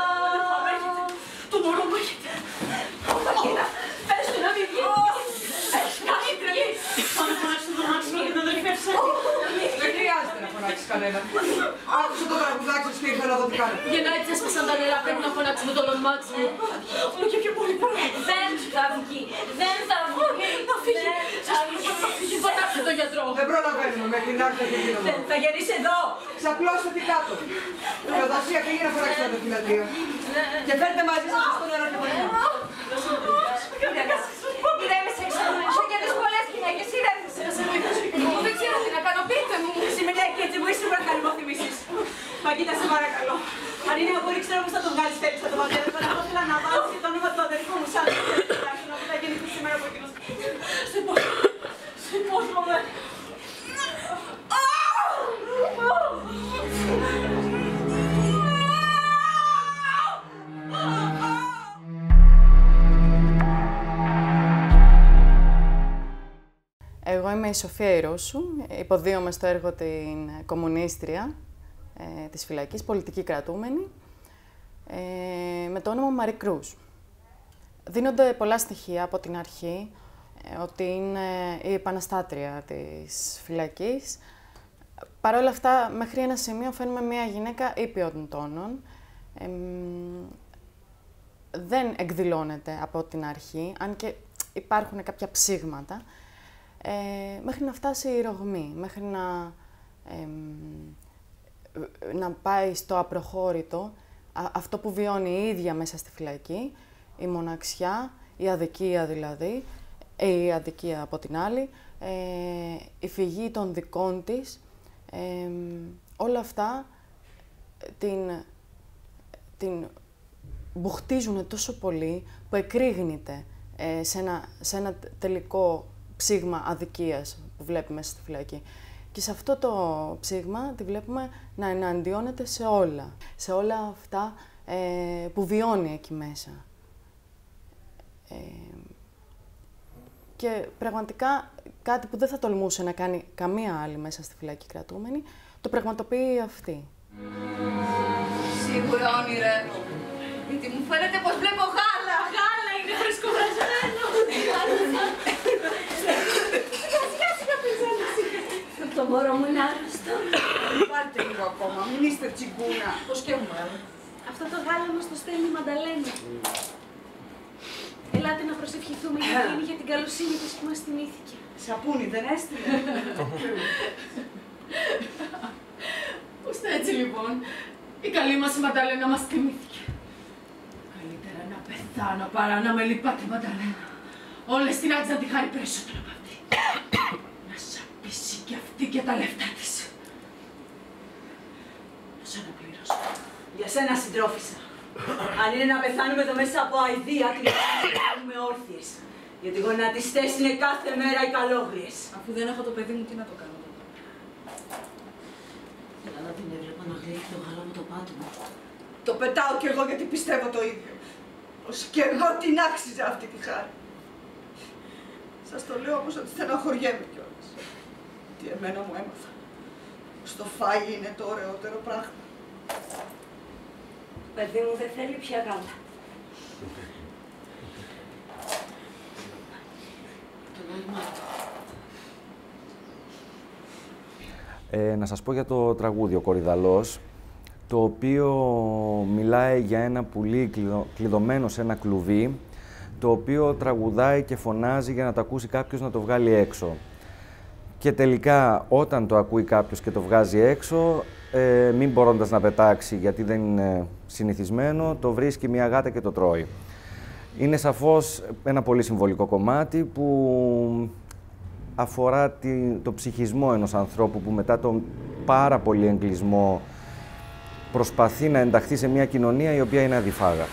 Το μωρό μου έρχεται. Μαγίνα, πες του να μην βγει. Να μην τρελεί. Πάμε να φωνάξουμε τον άξονα και τον αδερφεύσα. Δεν χρειάζεται να φωνάξεις κανένα. Άκουσα το τραγουδάκι σας και ήρθα να δω τι κάνετε. Για να έτσι έσπασαν τα νερά πρέπει να φωνάξουμε το όνομά του. Όλο και πιο πολύ πράγμα. Δεν θα βγει. Δεν θα βγει. Θα φύγει. Θα φύγει. Φωνάξτε τον γιατρό. Δεν προλαβαίνουμε μέχρι να έρθει και γύρω. Δεν θα γεννήσει εδώ. Ξαπλώστε τι κάτω. Φαντασία πήγε να φωνάξετε το φυλατρίο. Και φέρτε μαζί σας στο νερό και πολύ. Ηρέμησε έξω. Θα κερδίσει πολλές γυναίκες. Ηρέμησε. Δεν ξέρω τι να κάνω. Πείτε μου. Συμμετέχει έτσι μου είσαι να μου θυμίσεις. Μαγκίτα, σε παρακαλώ. Αν είναι αγόρι, ξέρω πως θα το βγάλεις θέλεις, θα το βαγγέλεις. Αλλά ήθελα να βάλεις και το όνομα του αδερφού μου σαν Σε πώς μωρέ. Εγώ είμαι η Σοφία Ιρούσου, υποδίωμαι στο έργο την κομμουνίστρια της φυλακής, πολιτική κρατούμενη, με το όνομα Μαρή Κρούς. Δίνονται πολλά στοιχεία από την αρχή, ότι είναι η επαναστάτρια της φυλακής. Παρ' όλα αυτά, μέχρι ένα σημείο φαίνουμε μια γυναίκα ήπιων τόνων. Δεν εκδηλώνεται από την αρχή, αν και υπάρχουν κάποια ψήγματα, μέχρι να φτάσει η ρογμή, μέχρι να πάει στο απροχώρητο, αυτό που βιώνει η ίδια μέσα στη φυλακή, η μοναξιά, η αδικία δηλαδή, η αδικία από την άλλη, η φυγή των δικών της, όλα αυτά την μπουχτίζουν τόσο πολύ που εκρήγνεται σε ένα τελικό ψήγμα αδικίας που βλέπει μέσα στη φυλακή. Και σε αυτό το ψήγμα τη βλέπουμε να εναντιώνεται σε όλα αυτά που βιώνει εκεί μέσα. Και πραγματικά κάτι που δεν θα τολμούσε να κάνει καμία άλλη μέσα στη φυλακή κρατούμενη, το πραγματοποιεί αυτή. Σίγουρα όνειρεύω. Γιατί μου φαίνεται πως βλέπω γάλα. Γάλα είναι φρεσκοβρασμένο. Το μωρό μου είναι άρρωστο. Πάρτε λίγο ακόμα, μην είστε τσιγκούνα. Πώς και μου, αυτό το γάλα μας το στέλνει η Μανταλένα. Ελάτε να προσευχηθούμε για εκείνη για την καλοσύνη της που μας θυμήθηκε. Σαπούνι δεν έστειλε. Ώστε έτσι λοιπόν, η καλή μας η Μανταλένα μας θυμήθηκε. Καλύτερα να πεθάνω παρά να με λυπά τη Μανταλένα. Όλες την άξαν τη χάρη περισσότερο από αυτή. Να σαπίσει κι αυτή και τα λεφτά της. Πόσα να πληρώσω. Για σένα συντρόφισσα. Αν είναι να πεθάνουμε εδώ μέσα από αηδία, χρειάζεται να κάνουμε όρθιες. Γιατί οι γονατιστές είναι κάθε μέρα οι καλόγριες. Αφού δεν έχω το παιδί μου, τι να το κάνω. Έλα να την έβλεπα να γλύφει το γάλα μου το πάτωμα. Το πετάω κι εγώ γιατί πιστεύω το ίδιο. Πως κι εγώ την άξιζα αυτή τη χάρη. Σας το λέω όμως ότι στεναχωριέμαι κιόλας. Τι εμένα μου έμαθα. Στο φάγι είναι το ωραιότερο πράγμα. Το παιδί μου δεν θέλει πια γάλα. Να σας πω για το τραγούδι «Ο Κορυδαλός», το οποίο μιλάει για ένα πουλί κλειδωμένο σε ένα κλουβί, το οποίο τραγουδάει και φωνάζει για να το ακούσει κάποιος να το βγάλει έξω. Και τελικά, όταν το ακούει κάποιος και το βγάζει έξω, μην μπορώντας να πετάξει, γιατί δεν είναι συνηθισμένο, το βρίσκει μια γάτα και το τρώει. Είναι σαφώς ένα πολύ συμβολικό κομμάτι που αφορά το ψυχισμό ενός ανθρώπου που μετά τον πάρα πολύ εγκλισμό προσπαθεί να ενταχθεί σε μια κοινωνία η οποία είναι αδιφάγα.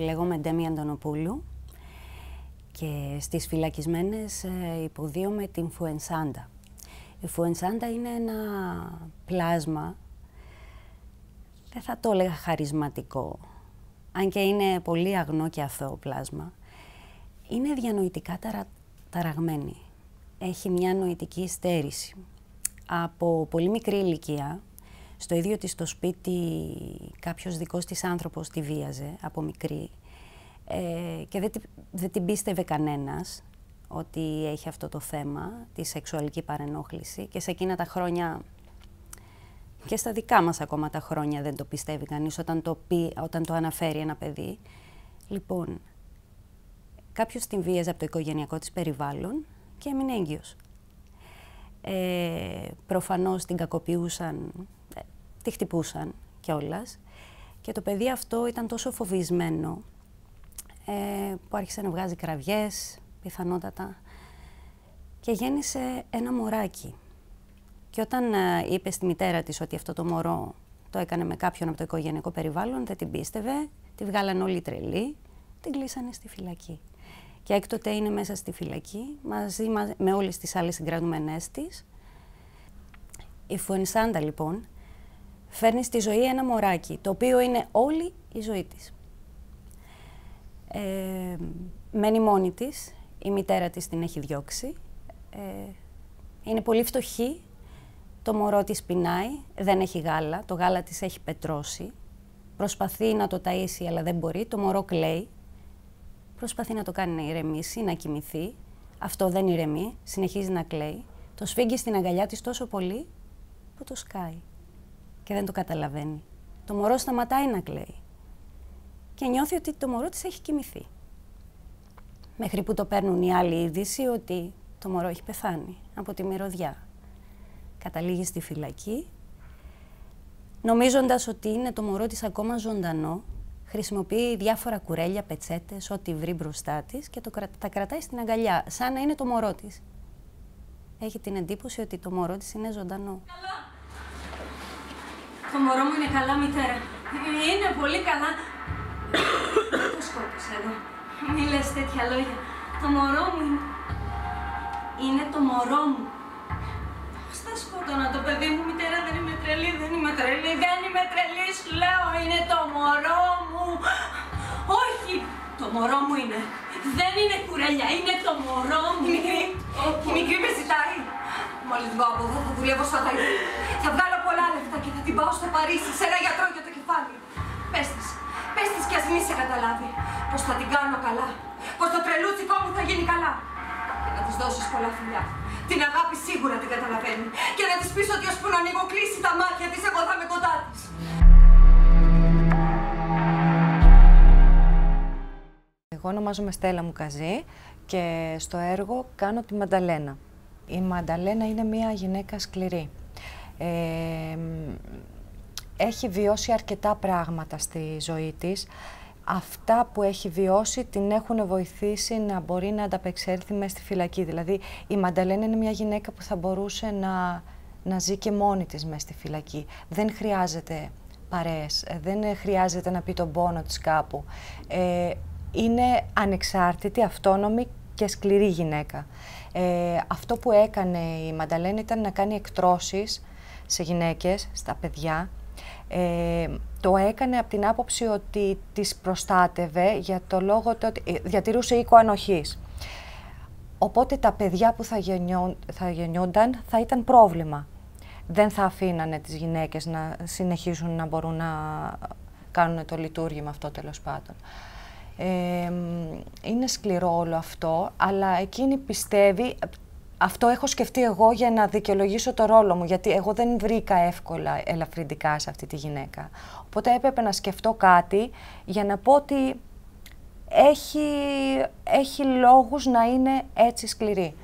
λέγομαι Ντέμι Αντωνοπούλου και στις φυλακισμένες υποδίωμαι την Φουενσάντα. Η Φουενσάντα είναι ένα πλάσμα, δεν θα το έλεγα χαρισματικό, αν και είναι πολύ αγνό και αθώο πλάσμα. Είναι διανοητικά ταραγμένη. Έχει μια νοητική στέρηση. Από πολύ μικρή ηλικία, στο ίδιο της το σπίτι κάποιος δικός της άνθρωπος τη βίαζε από μικρή και δεν την πίστευε κανένας ότι έχει αυτό το θέμα, τη σεξουαλική παρενόχληση, και σε εκείνα τα χρόνια και στα δικά μας ακόμα τα χρόνια δεν το πιστεύει κανείς όταν το αναφέρει ένα παιδί. Λοιπόν, κάποιος την βίαζε από το οικογενειακό της περιβάλλον και έμεινε έγκυος. Προφανώς την κακοποιούσαν, τη χτυπούσαν κιόλας, και το παιδί αυτό ήταν τόσο φοβισμένο που άρχισε να βγάζει κραυγές, πιθανότατα, και γέννησε ένα μωράκι. Και όταν είπε στη μητέρα της ότι αυτό το μωρό το έκανε με κάποιον από το οικογενειακό περιβάλλον, δεν την πίστευε, τη βγάλαν όλοι τρελοί, την κλείσανε στη φυλακή. Και έκτοτε είναι μέσα στη φυλακή, μαζί με όλες τις άλλες συγκρατούμενές της. Η Φουενσάντα, λοιπόν, φέρνει στη ζωή ένα μωράκι, το οποίο είναι όλη η ζωή της. Μένει μόνη της, η μητέρα της την έχει διώξει, είναι πολύ φτωχή, το μωρό της πεινάει, δεν έχει γάλα, το γάλα της έχει πετρώσει, προσπαθεί να το ταΐσει αλλά δεν μπορεί, το μωρό κλαίει, προσπαθεί να το κάνει να ηρεμήσει, να κοιμηθεί, αυτό δεν ηρεμεί, συνεχίζει να κλαίει, το σφίγγει στην αγκαλιά της τόσο πολύ που το σκάει και δεν το καταλαβαίνει. Το μωρό σταματάει να κλαίει και νιώθει ότι το μωρό της έχει κοιμηθεί. Μέχρι που το παίρνουν οι άλλοι είδηση ότι το μωρό έχει πεθάνει από τη μυρωδιά. Καταλήγει στη φυλακή, νομίζοντας ότι είναι το μωρό της ακόμα ζωντανό, χρησιμοποιεί διάφορα κουρέλια, πετσέτες, ό,τι βρει μπροστά της και τα κρατάει στην αγκαλιά, σαν να είναι το μωρό της. Έχει την εντύπωση ότι το μωρό της είναι ζωντανό. Καλά. Το μωρό μου είναι καλά, μητέρα. Είναι πολύ καλά. Δεν το σκότωσα εδώ. Μη λες τέτοια λόγια. Το μωρό μου είναι το μωρό μου. Στα σκότωνα το παιδί μου, μητέρα, δεν είμαι τρελή, δεν είμαι τρελή, δεν είμαι τρελή, σου λέω, είναι το μωρό μου. Όχι, το μωρό μου είναι. Δεν είναι κουρέλια, είναι το μωρό μου. Η μικρή με ζητάει. Μόλις βγω από εδώ θα δουλεύω σαν γαϊδί. Θα βγάλω πολλά λεφτά και θα την πάω στο Παρίσι, σε ένα γιατρό για το κεφάλι. Πες της κι ας μη σε καταλάβει. Πως θα την κάνω καλά. Πως το τρελούτσικό μου θα γίνει καλά. Και να της δώσεις πολλά φιλιά. Την αγάπη σίγουρα την καταλαβαίνει. Και να της πεις ότι ώσπου να ανοιγοκλείσει τα μάτια της, εγώ θα είμαι κοντά της. Εγώ ονομάζομαι Στέλλα Μουκαζή και στο έργο κάνω τη Μανταλένα. Η Μανταλένα είναι μια γυναίκα σκληρή. Έχει βιώσει αρκετά πράγματα στη ζωή της. Αυτά που έχει βιώσει την έχουν βοηθήσει να μπορεί να ανταπεξέλθει μέσα στη φυλακή. Δηλαδή, η Μανταλένα είναι μια γυναίκα που θα μπορούσε να ζει και μόνη της μέσα στη φυλακή. Δεν χρειάζεται παρέες, δεν χρειάζεται να πει τον πόνο της κάπου. Είναι ανεξάρτητη, αυτόνομη και σκληρή γυναίκα. Αυτό που έκανε η Μανταλένα ήταν να κάνει εκτρώσεις σε γυναίκες, στα παιδιά. Το έκανε από την άποψη ότι τις προστάτευε για το λόγο ότι διατηρούσε οίκο ανοχής. Οπότε τα παιδιά που θα γεννιόνταν θα ήταν πρόβλημα. Δεν θα αφήνανε τις γυναίκες να συνεχίσουν να μπορούν να κάνουν το λειτουργήμα αυτό, τέλος πάντων. Είναι σκληρό όλο αυτό, αλλά εκείνη πιστεύει, αυτό έχω σκεφτεί εγώ για να δικαιολογήσω το ρόλο μου, γιατί εγώ δεν βρήκα εύκολα ελαφρυντικά σε αυτή τη γυναίκα. Οπότε έπρεπε να σκεφτώ κάτι για να πω ότι έχει λόγους να είναι έτσι σκληρή.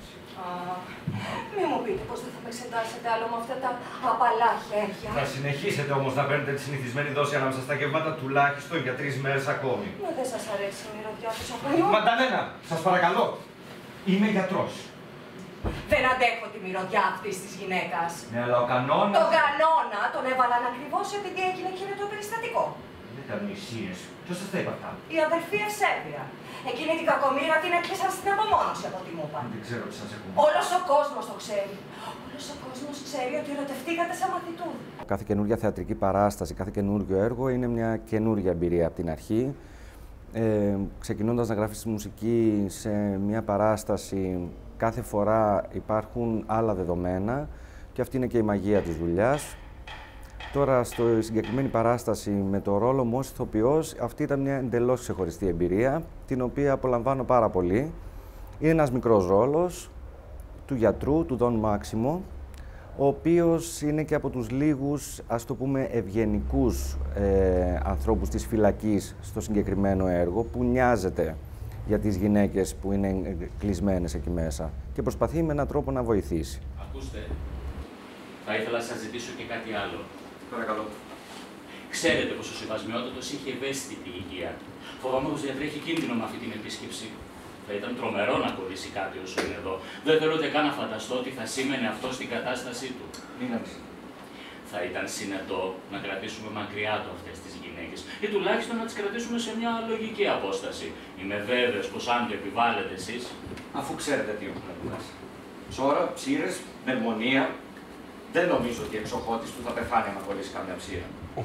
Μη μου πείτε πως δεν θα με εξετάσετε άλλο με αυτά τα απαλά χέρια. Θα συνεχίσετε όμως να παίρνετε τη συνηθισμένη δόση ανάμεσα στα γεύματα τουλάχιστον για 3 μέρες ακόμη. Μα δεν σας αρέσει η μυρωδιά του σαμπανιού. Μανταλένα, σας παρακαλώ. Είμαι γιατρός. Δεν αντέχω τη μυρωδιά αυτής της γυναίκας. Ναι, αλλά ο κανόνας... Το κανόνα τον έβαλαν ακριβώς επειδή έγινε εκείνο το περιστατικό. Δεν κάνουν νησίες. Ποιος σας τα είπε αυτά? Η αδελφή Ευσέβεια. Εκείνη την κακομοίρα την έκλεισαν στην απομόνωση από ό,τι μου είπαν. Δεν ξέρω τι σας έχουν. Όλος ο κόσμος το ξέρει. Όλος ο κόσμος ξέρει ότι ερωτευτήκατε σαν μαθητούδι. Κάθε καινούργια θεατρική παράσταση, κάθε καινούργιο έργο είναι μια καινούργια εμπειρία από την αρχή. Ξεκινώντας να γράφεις τη μουσική σε μια παράσταση, κάθε φορά υπάρχουν άλλα δεδομένα και αυτή είναι και η μαγεία της δουλειάς. Τώρα, στη συγκεκριμένη παράσταση με το ρόλο μου ως ηθοποιός, αυτή ήταν μια εντελώς ξεχωριστή εμπειρία, την οποία απολαμβάνω πάρα πολύ. Είναι ένας μικρός ρόλος του γιατρού, του Δον Μάξιμο, ο οποίος είναι και από τους λίγους, ας το πούμε, ευγενικούς ανθρώπους της φυλακής στο συγκεκριμένο έργο, που νοιάζεται για τις γυναίκες που είναι κλεισμένες εκεί μέσα και προσπαθεί με έναν τρόπο να βοηθήσει. Ακούστε, θα ήθελα να σας ζητήσω και κάτι άλλο. Παρακαλώ. Ξέρετε πως ο Σεβασμιότατος είχε ευαίσθητη υγεία. Φοβάμαι πως διατρέχει κίνδυνο με αυτή την επίσκεψη. Θα ήταν τρομερό να κολλήσει κάτι όσο είναι εδώ. Δεν θέλω ούτε καν να φανταστώ τι θα σήμαινε αυτό στην κατάστασή του. Μην ανησυχείτε. Θα ήταν συνετό να κρατήσουμε μακριά του αυτές τις γυναίκες ή τουλάχιστον να τις κρατήσουμε σε μια λογική απόσταση. Είμαι βέβαιος πως αν το επιβάλλετε εσείς. Αφού ξέρετε τι έχουν εδώ μέσα. Ψώρα, ψήρες, πνευμονία. Δεν νομίζω ότι η εξοχότης του θα πεθάνει άμα κολλήσει καμιά ψήρα.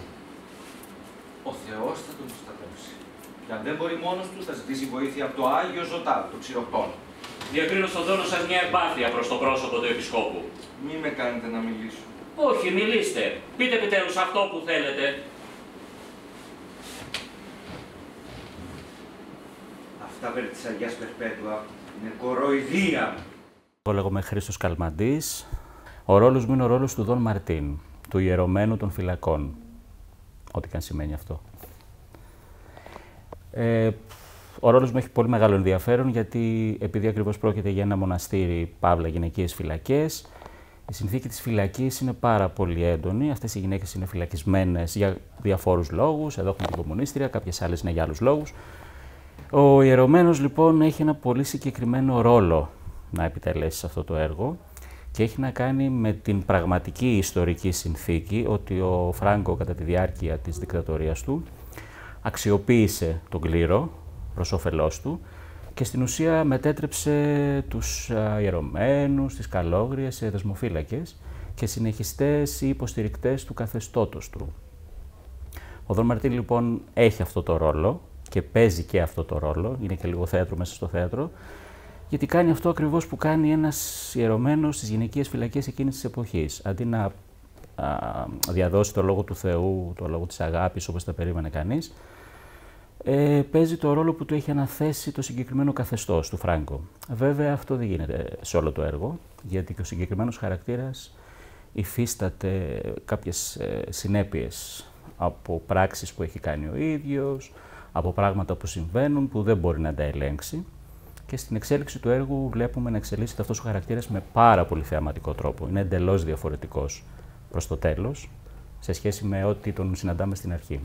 Ο Θεός θα τον προστατεύσει. Και αν δεν μπορεί μόνος του, θα ζητήσει βοήθεια από το Άγιο Ζωτάρ, το ξηροκτόνο. Διακρίνω στον τόνο σας μια εμπάθεια προς το πρόσωπο του Επισκόπου. Μη με κάνετε να μιλήσω. Όχι, μιλήστε. Πείτε επιτέλους αυτό που θέλετε. Αυτά περί της Αγιάς Περπέτουα είναι κοροϊδία. Εγώ λέγομαι Χρήστος Καλμαντής. Ο ρόλος μου είναι ο ρόλος του Δον Μαρτίν, του ιερωμένου των φυλακών. Ό,τι και αν σημαίνει αυτό. Ο ρόλος μου έχει πολύ μεγάλο ενδιαφέρον, γιατί επειδή ακριβώς πρόκειται για ένα μοναστήρι, παύλα γυναικείες φυλακές, η συνθήκη της φυλακής είναι πάρα πολύ έντονη. Αυτές οι γυναίκες είναι φυλακισμένες για διαφόρους λόγους. Εδώ έχουμε την κομμουνίστρια, κάποιες άλλες είναι για άλλους λόγους. Ο ιερωμένος λοιπόν έχει ένα πολύ συγκεκριμένο ρόλο να επιτελέσει σε αυτό το έργο και έχει να κάνει με την πραγματική ιστορική συνθήκη ότι ο Φράγκο κατά τη διάρκεια της δικτατορίας του αξιοποίησε τον κλήρο προς όφελός του και στην ουσία μετέτρεψε τους ιερωμένους, τις καλόγριες σε δεσμοφύλακες και συνεχιστές ή υποστηρικτές του καθεστώτος του. Ο Δον Μαρτίν λοιπόν έχει αυτό το ρόλο και παίζει και αυτό το ρόλο, είναι και λίγο θέατρο μέσα στο θέατρο, γιατί κάνει αυτό ακριβώς που κάνει ένας ιερωμένος στις γυναικείες φυλακές εκείνης της εποχής. Αντί να διαδώσει το λόγο του Θεού, το λόγο της αγάπης όπως τα περίμενε κανείς, παίζει το ρόλο που του έχει αναθέσει το συγκεκριμένο καθεστώς του Φράγκο. Βέβαια αυτό δεν γίνεται σε όλο το έργο, γιατί και ο συγκεκριμένος χαρακτήρας υφίσταται κάποιες συνέπειες από πράξεις που έχει κάνει ο ίδιος, από πράγματα που συμβαίνουν που δεν μπορεί να τα ελέγξει. Και στην εξέλιξη του έργου βλέπουμε να εξελίσσεται αυτός ο χαρακτήρας με πάρα πολύ θεαματικό τρόπο. Είναι εντελώς διαφορετικός προς το τέλος, σε σχέση με ό,τι τον συναντάμε στην αρχή.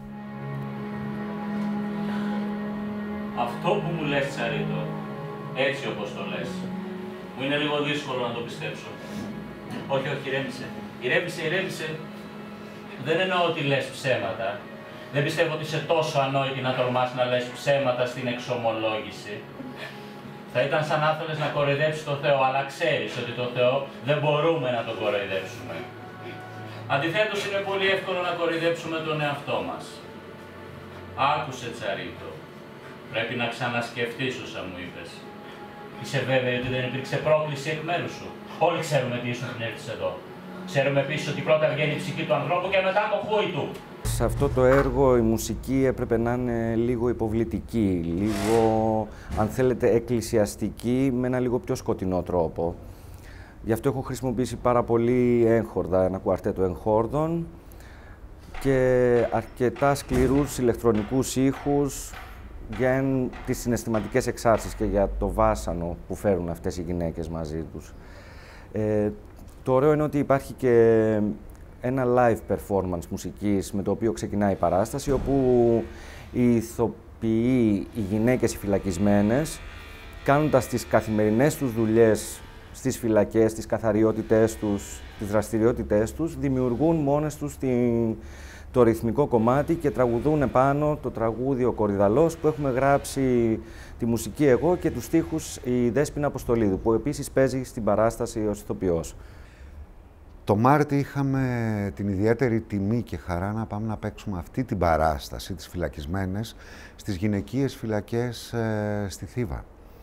Αυτό που μου λες, Τσαρίτο, έτσι όπως το λες, μου είναι λίγο δύσκολο να το πιστέψω. Όχι, όχι, ηρέμησε. Δεν εννοώ ότι λες ψέματα. Δεν πιστεύω ότι είσαι τόσο ανόητη να τολμάς να λες ψέματα στην εξομολόγηση. Θα ήταν σαν να ήθελες να κοροϊδέψεις τον Θεό, αλλά ξέρεις ότι τον Θεό δεν μπορούμε να τον κοροϊδέψουμε. Αντιθέτως, είναι πολύ εύκολο να κοροϊδέψουμε τον εαυτό μας. Άκουσε, Τσαρίτο. Πρέπει να ξανασκεφτείς όσα μου είπες. Είσαι βέβαιη ότι δεν υπήρξε πρόκληση εκ μέρους σου? Όλοι ξέρουμε τι ήσουν πριν έρθεις εδώ. Ξέρουμε επίσης ότι πρώτα βγαίνει η ψυχή του ανθρώπου και μετά το χούι του. Σε αυτό το έργο η μουσική έπρεπε να είναι λίγο υποβλητική, λίγο, αν θέλετε, εκκλησιαστική, με ένα λίγο πιο σκοτεινό τρόπο. Γι' αυτό έχω χρησιμοποιήσει πάρα πολύ έγχορδα, ένα κουαρτέτο εγχόρδων και αρκετά σκληρούς ηλεκτρονικούς ήχους για τις συναισθηματικές εξάρσεις και για το βάσανο που φέρουν αυτές οι γυναίκες μαζί τους. Το ωραίο είναι ότι υπάρχει και ένα live performance μουσικής με το οποίο ξεκινάει η παράσταση, όπου οι ηθοποιοί, οι γυναίκες οι φυλακισμένες, κάνοντας τις καθημερινές τους δουλειές στις φυλακές, τις καθαριότητές τους, τις δραστηριότητές τους, δημιουργούν μόνες τους το ρυθμικό κομμάτι και τραγουδούν επάνω το τραγούδι «Ο Κορυδαλός» που έχουμε γράψει τη μουσική εγώ και τους στίχους η Δέσποινα Αποστολίδου, που επίσης παίζει στην παράσταση ως ηθοποιός. Το Μάρτι είχαμε την ιδιαίτερη τιμή και χαρά να πάμε να παίξουμε αυτή την παράσταση, τις Φυλακισμένες, στις γυναικείες φυλακές στη Θήβα.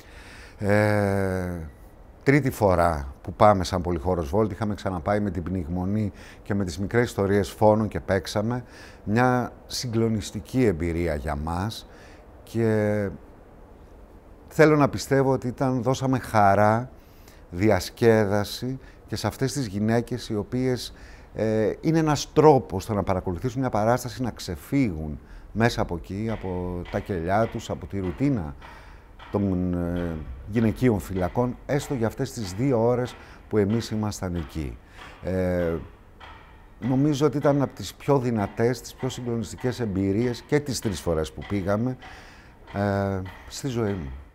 Τρίτη φορά που πάμε σαν Πολυχώρος Βόλτ, είχαμε ξαναπάει με την Πνιγμονή και με τις μικρές ιστορίες φόνων και παίξαμε. Μια συγκλονιστική εμπειρία για μας και θέλω να πιστεύω ότι δώσαμε χαρά, διασκέδαση και σε αυτές τις γυναίκες οι οποίες είναι ένας τρόπος στο να παρακολουθήσουν μια παράσταση, να ξεφύγουν μέσα από εκεί, από τα κελιά τους, από τη ρουτίνα των γυναικείων φυλακών, έστω για αυτές τις 2 ώρες που εμείς ήμασταν εκεί. Νομίζω ότι ήταν από τις πιο δυνατές, τις πιο συγκλονιστικές εμπειρίες και τις 3 φορές που πήγαμε στη ζωή μου.